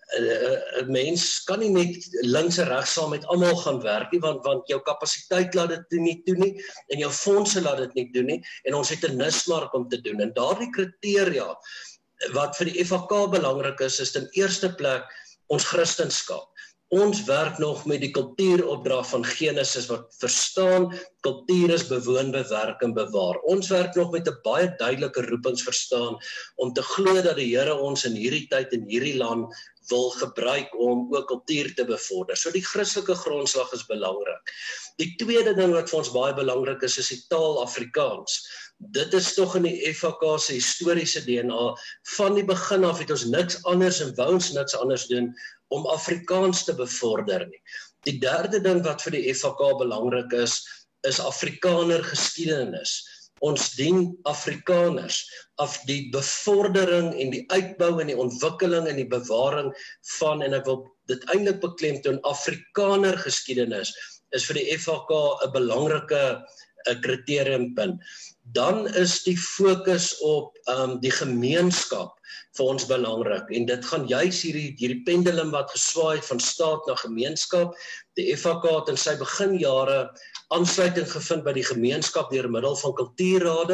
'n mens kan nie net links en regs saam met almal gaan werk nie, want want jou kapasiteit laat dit nie toe nie en jou fondse laat dit nie doen nie, en ons het 'n nismark om te doen. En daardie kriteria wat vir die F H K belangrik is, is ten eerste plek ons Christendom. Ons werk nog met die kultuuropdrag van Genesis wat verstaan, kultuur is bewoon, bewerk en bewaar. Ons werk nog met 'n baie duidelike roepingsverstaan om te glo dat die Here ons in hierdie tyd en hierdie land wil gebruik om ook kultuur te bevorder. So die Christelike grondslag is belangrik. Die tweede ding wat vir ons baie belangrik is, is die taal Afrikaans. Dit is tog in die F H K se historiese D N A. Van die begin af het ons niks anders en wou ons niks anders doen om Afrikaans te bevorder nie. Die derde ding wat vir die F H K belangrik is, is Afrikaner geskiedenis. Ons dien Afrikaners af die bevordering en die uitbou en die ontwikkeling en die bewaring van, en ek wil dit eintlik beklemtoon, Afrikaner geskiedenis is vir die F H K 'n belangrike kriteriumpunt. Dan is die fokus op um, die gemeenskap vir ons belangrik, en dit gaan juis hierdie, hierdie pendulum wat geswaai het van staat na gemeenskap. Die F H K het in sy beginjare aansluiting gevind by die gemeenskap deur middel van kultuurrade,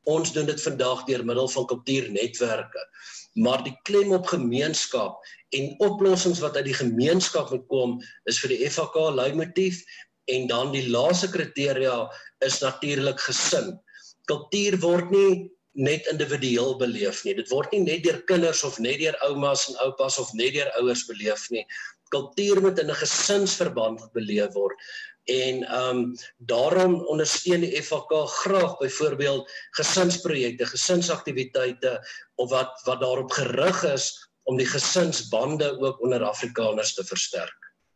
Ons doen dit vandag deur middel van kultuurnetwerke. Maar die klem op gemeenskap en oplossings wat uit die gemeenskap moet kom, is vir die F H K leidmotief, en dan die laaste kriteria is natuurlik gesin. Kultuur word nie net individueel beleef nie. Dit word nie net deur kinders of net deur oumas en oupas of net deur ouers beleef nie. Kultuur moet in 'n gesinsverband beleef word. En um, daarom ondersteun die F H K graag byvoorbeeld gesinsprojekte, gesinsaktiwiteite of wat, wat daarop gerig is om die gesinsbande ook onder Afrikaners te versterk.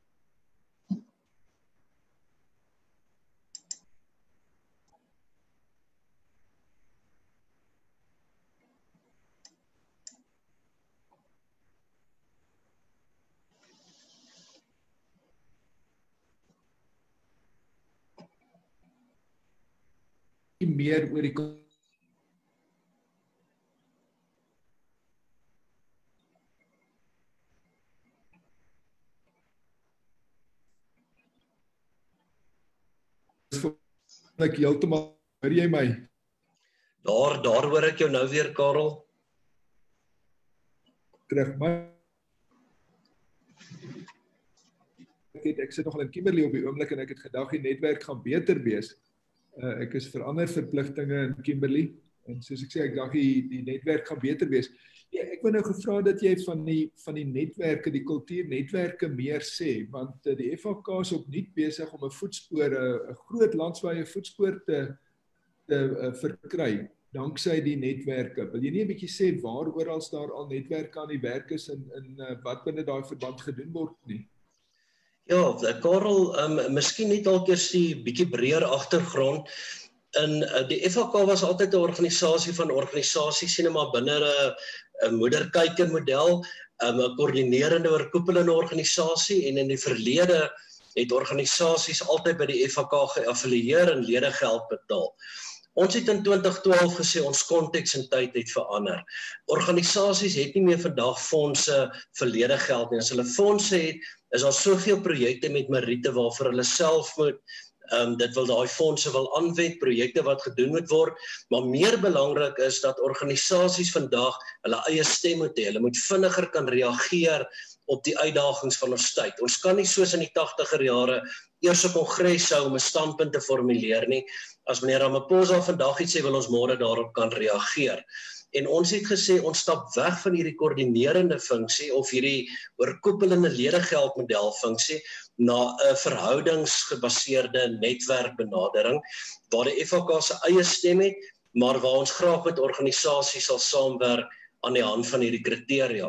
Meer oor die ek heeltemal, hoor jy my? Daar, daar hoor ek jou nou weer, Karel. Terug, maar ek, ek sit nogal in Kimberley op die oomblik en ek het gedag die netwerk gaan beter wees. Uh, ek is vir ander verpligtinge in Kimberley en soos ek sê, ek dink die, die netwerk gaan beter wees. Ja, ek wou nou gevra dat jy van die, van die netwerke, die kultuurnetwerke meer sê, want uh, die F H K is opnuut besig om 'n voetspoor, 'n groot landswye voetspoor te, te uh, verkry, danksy die netwerke. Wil jy nie 'n bietjie sê waar oral daar al netwerke aan die werk is en, en uh, wat binne daai verband gedoen word nie? Ja, Karel, um, miskien net al keer die bietjie breër agtergrond. In uh, die F H K was altyd 'n organisasie van organisasies, sien maar binne 'n 'n moederkuikenmodel, 'n um, koördinerende oorkoepelende organisasie, en in die verlede het organisasies altyd by die F H K geaffilieer en lede geld betaal. Ons het in twintig twaalf gesê ons konteks en tyd het verander. Organisasies het nie meer vandag fondse vir lede geld nie. As hulle fondse het, is daar soveel projekte met Meriete waarvoor hulle self moet um, dit wil daai fondse wil aanwend, projekte wat gedoen moet word, maar meer belangrik is dat organisasies vandag hulle eie stem moet hê. Hulle moet vinniger kan reageer op die uitdagings van ons tyd. Ons kan nie soos in die tagtiger jare eers 'n kongres hou om 'n standpunt te formuleer nie. As meneer Ramaphosa vandag iets sê, wil ons môre daarop kan reageer. En ons het gesê, ons stap weg van hierdie koördinerende funksie of hierdie oorkoepelende ledegeldmodel funksie na 'n verhoudingsgebaseerde netwerkbenadering, waar die F H K se eie stem het, maar waar ons graag met organisasies sal saamwerk aan die hand van hierdie kriteria.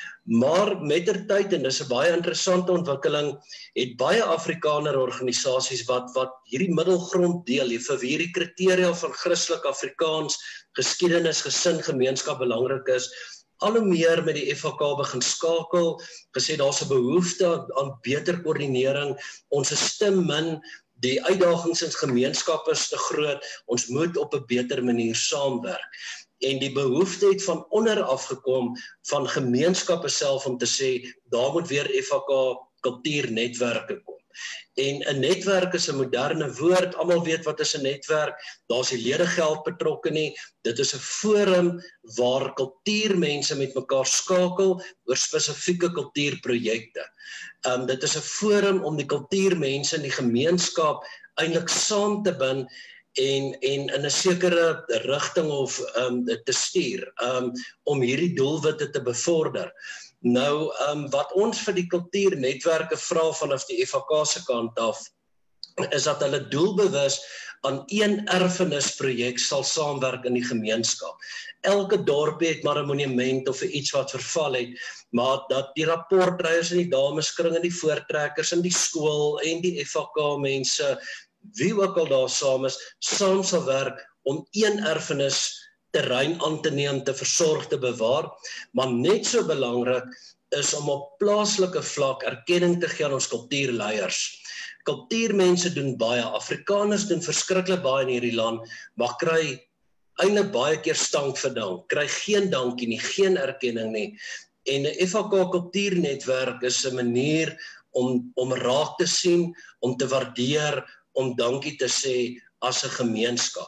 Maar mettertyd, en dis 'n baie interessante ontwikkeling, het baie Afrikaner organisasies wat wat hierdie middelgrond deel, vir wie hierdie kriteria van Christelik Afrikaans, geskiedenis, gesin, gemeenskap belangrik is, al hoe meer met die F H K begin skakel, gesê daar's 'n behoefte aan beter koördinering, ons stem min, die uitdagings in gemeenskappe is te groot, ons moet op 'n beter manier saamwerk. En die behoefte het van onder afgekom van gemeenskappe self om te sê, daar moet weer F H K kultuurnetwerke kom. En 'n netwerk is 'n moderne woord, almal weet wat is 'n netwerk, daar's die ledegeld betrokke nie, dit is 'n forum waar kultuurmense met mekaar skakel oor spesifieke kultuurprojekte. Um, dit is 'n forum om die kultuurmense in die gemeenskap eintlik saam te bind en en in 'n sekere rigting of um, te stuur um, om hierdie doelwitte te bevorder. Nou, um, wat ons vir die kultuurnetwerke vra vanaf die F H K se kant af, is dat hulle doelbewus aan een erfenisprojek sal saamwerk in die gemeenskap. Elke dorpie het maar 'n monument of iets wat verval het, maar dat die rapportryers en die dameskring en die voortrekkers in die skool en die F H K mense, wie ook al daar saam is, saam sal werk om een erfenis terrein aan te neem, te versorg, te bewaar, maar net so belangrik is om op plaaslike vlak erkenning te gee aan ons kultuurleiers. Kultuurmense doen baie, Afrikaners doen verskriklik baie in hierdie land, maar kry eintlik baie keer stank vir dank, kry geen dankie nie, geen erkenning nie. En 'n F H K kultuurnetwerk is 'n manier om, om raak te sien, om te waardeer, om dankie te sê as 'n gemeenskap.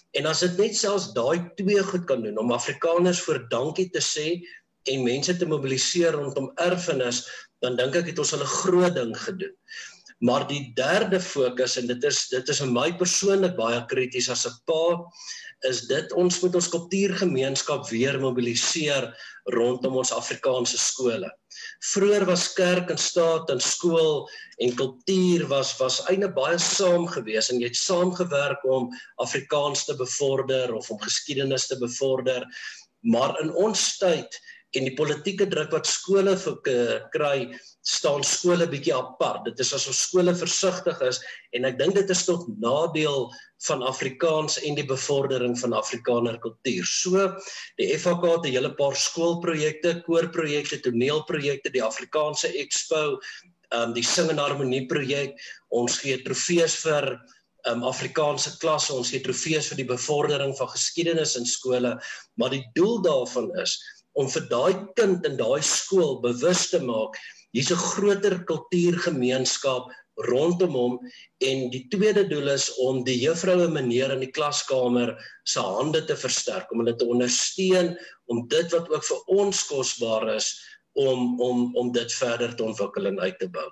En as dit net selfs daai twee goed kan doen, om Afrikaners voor dankie te sê en mense te mobiliseer rondom erfenis, dan dink ek het ons al 'n groot ding gedoen. Maar die derde fokus, en dit is, dit is in my persoonlik baie krities as 'n pa, is dit, ons moet ons kultuurgemeenskap weer mobiliseer rondom ons Afrikaanse skole. Vroeger was kerk en staat en skool en kultuur was, was eintlik baie saam gewees, en jy het saamgewerk om Afrikaans te bevorder, of om geskiedenis te bevorder, maar in ons tyd, en die politieke druk wat skole kry, staan skole bietjie apart. Dit is asof skole versigtig is, en ek dink dit is tot nadeel van Afrikaans en die bevordering van Afrikaner kultuur. So, die F H K het 'n hele paar skoolprojekte, koorprojekte, toneelprojekte, die Afrikaanse Expo, um, die Sing en Harmonie projek, ons gee trofees vir um, Afrikaanse klasse, ons gee trofees vir die bevordering van geskiedenis in skole, maar die doel daarvan is, om vir daai kind in daai skool bewus te maak, hier's 'n groter kultuurgemeenskap rondom hom, en die tweede doel is om die juffrou en meneer in die klaskamer se hande te versterk, om hulle te ondersteun, om dit wat ook vir ons kosbaar is, om, om, om dit verder te ontwikkel en uit te bou.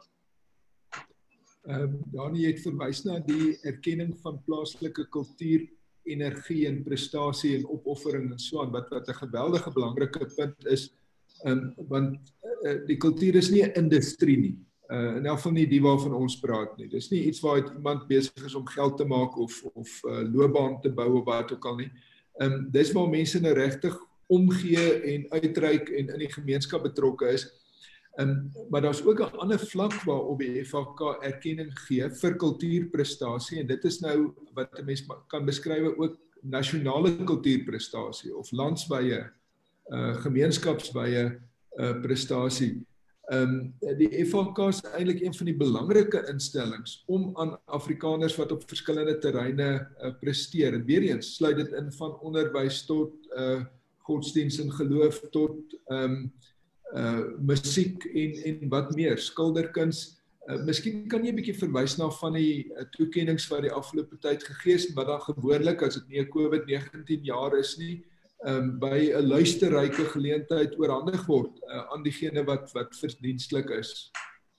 Um, Dani het verwys na die erkenning van plaaslike kultuur, energie en prestasie en opoffering en so aan, wat, wat 'n geweldige belangrike punt is, um, want uh, die kultuur is nie 'n industrie nie, uh, in elk geval nie die waarvan ons praat nie. Dis nie iets waar iemand besig is om geld te maak of, of uh, loopbaan te bou of wat ook al nie. Um, dis waar mense nou regtig omgee en uitreik en in die gemeenskap betrokke is. Um, maar daar's ook 'n ander vlak waarop die F H K erkenning gee vir kultuurprestasie, en dit is nou wat 'n mens kan beskryf ook nasionale kultuurprestasie of landswye, uh, gemeenskapswye uh, prestasie. Um, die F H K is eintlik een van die belangrike instellings om aan Afrikaners wat op verskillende terreine uh, presteer. En weer eens sluit dit in van onderwys tot uh, godsdienst en geloof tot um, Uh, musiek en, en wat meer, skilderkuns. Uh, miskien kan jy 'n bietjie verwys na van die uh, toekennings wat die afgelope tyd gegee is, maar dan gewoonlik, as dit nie 'n COVID negentien jaar is nie, um, by 'n luisterryke geleentheid oorhandig word uh, aan diegene wat, wat verdienstelik is.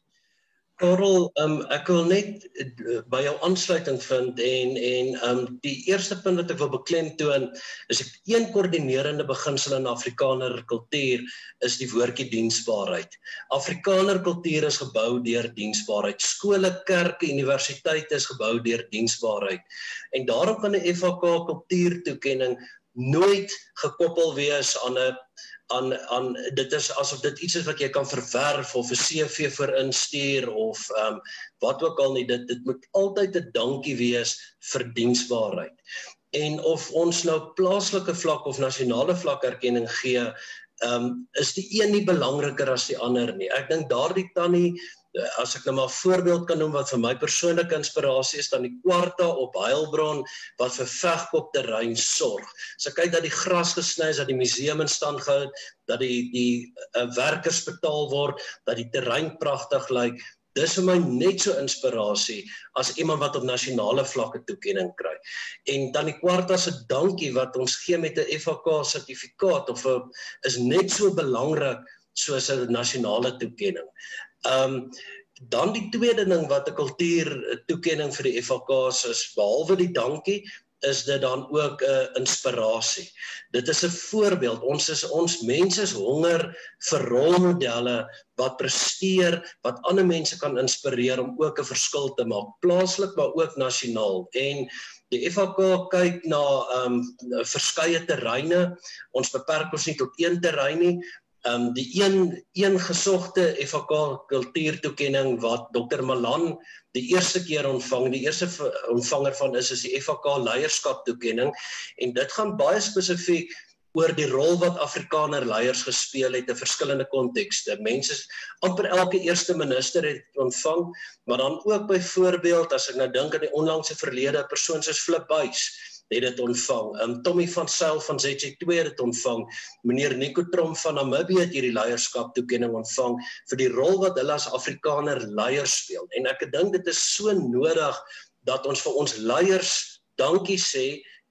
Karel, um, ek wil net uh, by jou aansluiting vind, en, en um, die eerste punt wat ek wil beklemtoon, is ek een koördinerende beginsel in Afrikaner kultuur, is die woordjie diensbaarheid. Afrikaner kultuur is gebou deur diensbaarheid. Skole, kerke, universiteite is gebou deur diensbaarheid. En daarom kan 'n F H K kultuurtoekenning nooit gekoppel wees aan 'n aan aan dit is asof dit iets is wat jy kan verwerf of 'n C V voor instuur of um, wat ook al nie. Dit dit moet altyd 'n dankie wees vir diensbaarheid. En of ons nou plaaslike vlak of nasionale vlak erkenning gee, um, is die een nie belangriker as die ander nie. Ek dink daardie tannie, as ek nou maar 'n voorbeeld kan noem wat vir my persoonlike inspirasie is, dan die Kwarta op Heilbron wat vir vegkop terrein sorg. So kyk dat die gras gesny is, dat die museum in stand gehou het, dat die die uh, werkers betaal word, dat die terrein pragtig lyk. Dis vir my net so inspirasie as iemand wat op nasionale vlakke toekenning kry. En dan die Kwarta se dankie wat ons gee met 'n F H K sertifikaat of 'n is net so belangrik soos 'n nasionale toekenning. Um, dan die tweede ding wat 'n kultuur toekenning vir die F H K's is, behalwe die dankie, is dit dan ook 'n uh, inspirasie. Dit is 'n voorbeeld. Ons is ons mense is honger vir rolmodelle wat presteer, wat ander mense kan inspireer om ook 'n verskil te maak, plaaslik maar ook nasionaal. En die F H K kyk na um, verskeie terreine. Ons beperk ons nie tot een terrein nie. Um, die een, een gesogte F H K kultuurtoekenning wat dokter Malan die eerste keer ontvang, die eerste ontvanger van is, is die F H K leierskap toekenning, en dit gaan baie spesifiek oor die rol wat Afrikaner leiers gespeel het in verskillende kontekste. Mense, amper elke eerste minister het ontvang, maar dan ook byvoorbeeld, as ek nou dink aan die onlangse verlede, 'n persoon soos Flip Buys het dit ontvang. Um, Tommy van Sail van Z C twee het dit ontvang. Meneer Nico Trom van Namibië het hierdie leierskap toekenning ontvang vir die rol wat hulle as Afrikaner leiers speel. En ek dink dit is so nodig dat ons vir ons leiers dankie sê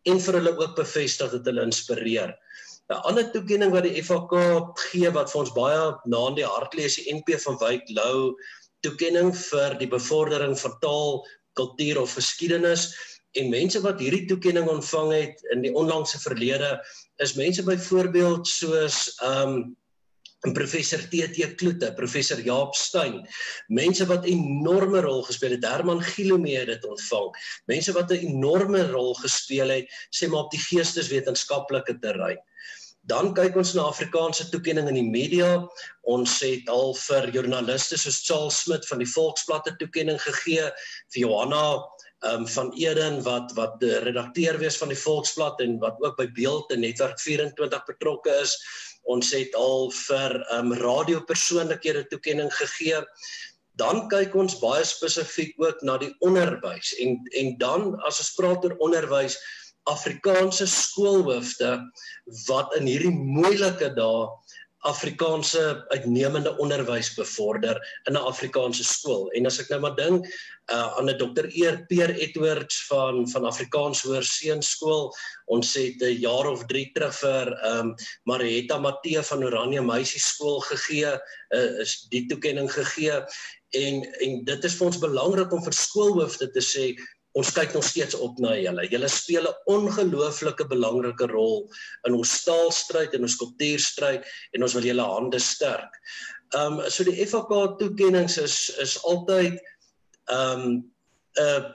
en vir hulle ook bevestig dat hulle inspireer. 'n Ander toekenning wat die F H K gee wat vir ons baie na in die hart lê is die N P van Wyk Lou toekenning vir die bevordering van taal, kultuur of geskiedenis. En mense wat hierdie toekenning ontvang het in die onlangse verlede is mense byvoorbeeld soos um, professor T T Kloete, professor Jaap Steyn, mense wat 'n enorme rol gespeel het, Herman Gilomee het dit ontvang, mense wat 'n enorme rol gespeel het, sê maar op die geesteswetenskaplike terrein. Dan kyk ons na Afrikaanse toekenning in die media. Ons het al vir joernaliste soos Charles Smit van die Volksblad 'n toekenning gegee, vir Johanna um, van Eden wat wat die redakteur wees van die Volksblad en wat ook by Beeld en Netwerk vyf en twintig betrokke is. Ons het al vir um, radiopersoonlikhede toekenning gegee. Dan kyk ons baie spesifiek ook na die onderwys en en dan as ons praat oor onderwys, Afrikaanse skoolhoofde wat in hierdie moeilike dae Afrikaanse uitnemende onderwys bevorder in 'n Afrikaanse skool. En as ek nou maar dink uh, aan 'n dokter Eer Peer Edwards van van Afrikaans Hoër Seunskool, ons het 'n jaar of drie terug vir um, Marietta Matthee van Oranje Meisieskool gegee, uh, is die toekenning gegee. En en dit is vir ons belangrik om vir skoolhoofde te sê, ons kyk nog steeds op na julle. Julle speel 'n ongelooflike belangrike rol in ons taalstryd en ons kultuurstryd en ons wil julle hande sterk. Um so die F H K toekennings is is altyd um 'n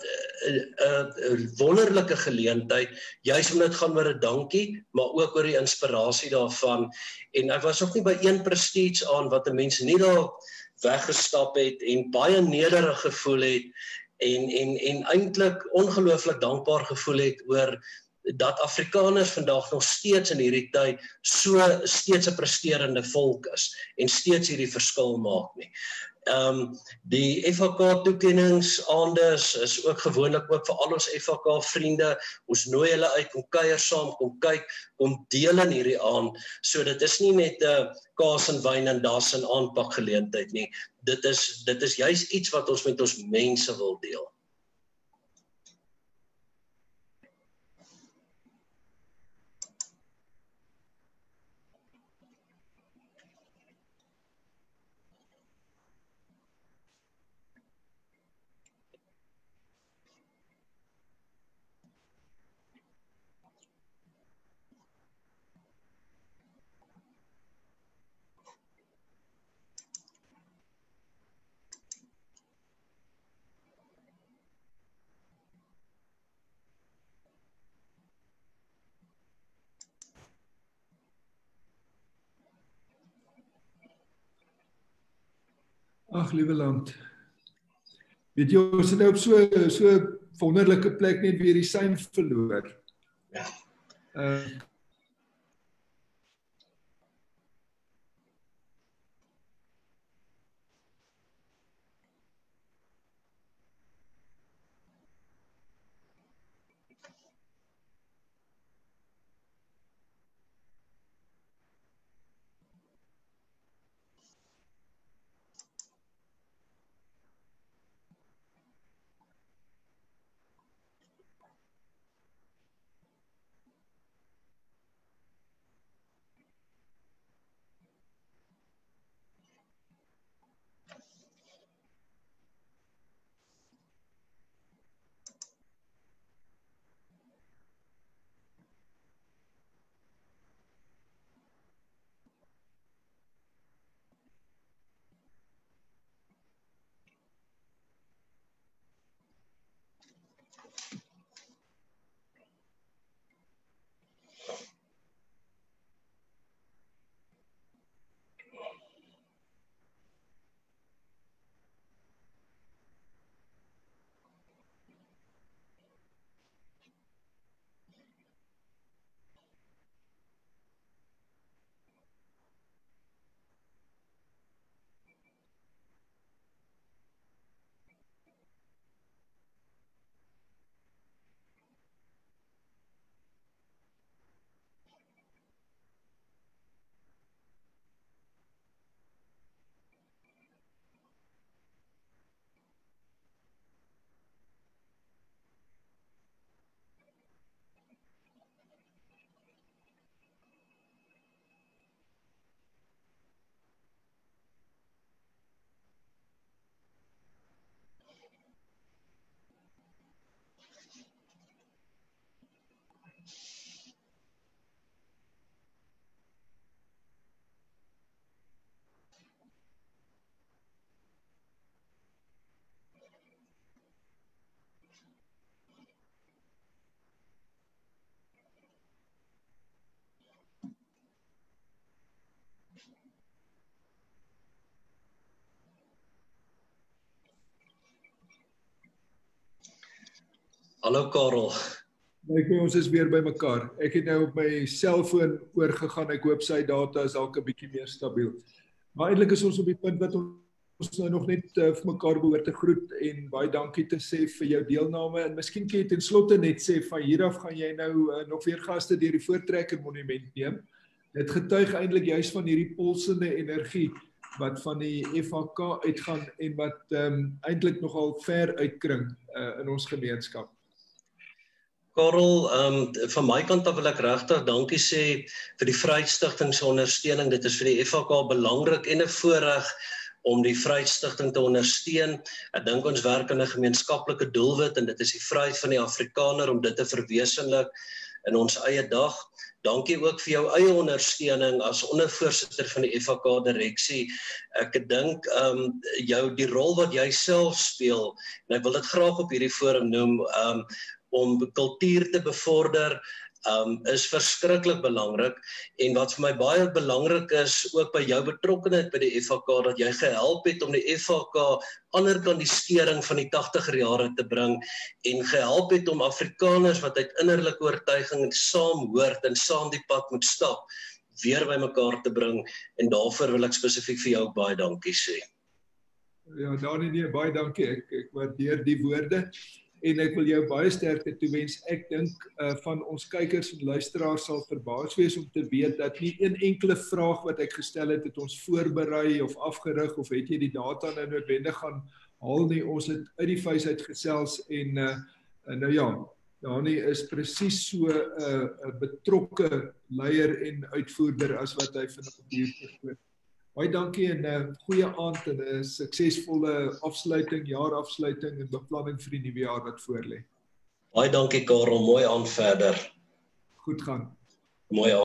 'n wonderlike geleentheid, juis omdat dit gaan oor 'n dankie, maar ook oor die inspirasie daarvan. En ek was ook nie by een prestige aan wat 'n mens nie daar weggestap het en baie nederig gevoel het en en en eintlik ongelooflik dankbaar gevoel het oor dat Afrikaners vandag nog steeds in hierdie tyd so steeds 'n presterende volk is en steeds hierdie verskil maak nie. Um die F H K toekenningsaande is, is ook gewoonlik ook vir al ons F H K vriende. Ons nooi hulle uit, kom kuier saam, kom kyk, kom deel in hierdie aand. So dit is nie net 'n uh, kaas en wyn en das en aanpak geleentheid nie. Dit is dit is juis iets wat ons met ons mense wil deel. Ag, liewe land. Weet jy, ons het nou op so so wonderlike plek net weer die sein verloor. Ja. Uh, Hallo Karel. Ek weet ons is weer by mekaar. Ek het nou op my selfoon oorgegaan. Ek hoop sy data is dalk 'n bietjie meer stabiel. Maar eintlik is ons op die punt wat ons nou nog net uh, vir mekaar behoort te groet en baie dankie te sê vir jou deelname. En miskien kan jy ten slotte net sê van hier af gaan jy nou uh, nog weer gaste deur die Voortrekker Monument neem. Dit getuig eintlik juist van hierdie pulsende energie wat van die F H K uitgaan en wat um, eintlik nogal ver uitkring uh, in ons gemeenskap. Karel, um, van my kant af wil ek regtig dankie sê vir die Vryheidsstigting se ondersteuning. Dit is vir die F H K belangrik en 'n voorreg om die Vryheidsstigting te ondersteun. Ek dink ons werk aan 'n gemeenskaplike doelwit en dit is die vryheid van die Afrikaner om dit te verwesenlik in ons eie dag. Dankie ook vir jou eie ondersteuning as ondervoorsitter van die F H K direksie. Ek dink um, jou die rol wat jy self speel, en ek wil dit graag op hierdie forum noem, um, om kultuur te bevorder, um, is verskriklik belangrik. En wat vir my baie belangrik is, ook by jou betrokkenheid by die F H K, dat jy gehelp het om die F H K anderkant die skering van die tagtiger jare te bring en gehelp het om Afrikaners wat uit innerlike oortuiging saam hoort en saam die pad moet stap, weer by mekaar te bring. En daarvoor wil ek spesifiek vir jou baie dankie sê. Ja, Dani, nee, baie dankie. Ek, ek waardeer die woorde. En ek wil jou baie sterkte toewens. Ek dink uh, van ons kykers en luisteraars sal verbaas wees om te weet dat nie een enkele vraag wat ek gestel het, het ons voorberei of afgerig of het jy die data nou noodwendig gaan haal nie. Ons het uit die vuis uit gesels en uh, nou ja, Dani is presies so 'n uh, uh, betrokke leier en uitvoerder as wat hy vanaand hier vertoon. Baie dankie en 'n uh, goeie aand en 'n uh, suksesvolle afsluiting, jaarafsluiting en beplanning vir die nuwe jaar wat voorlê. Baie dankie Karel, mooi aan verder. Goed gaan. Mooi aan.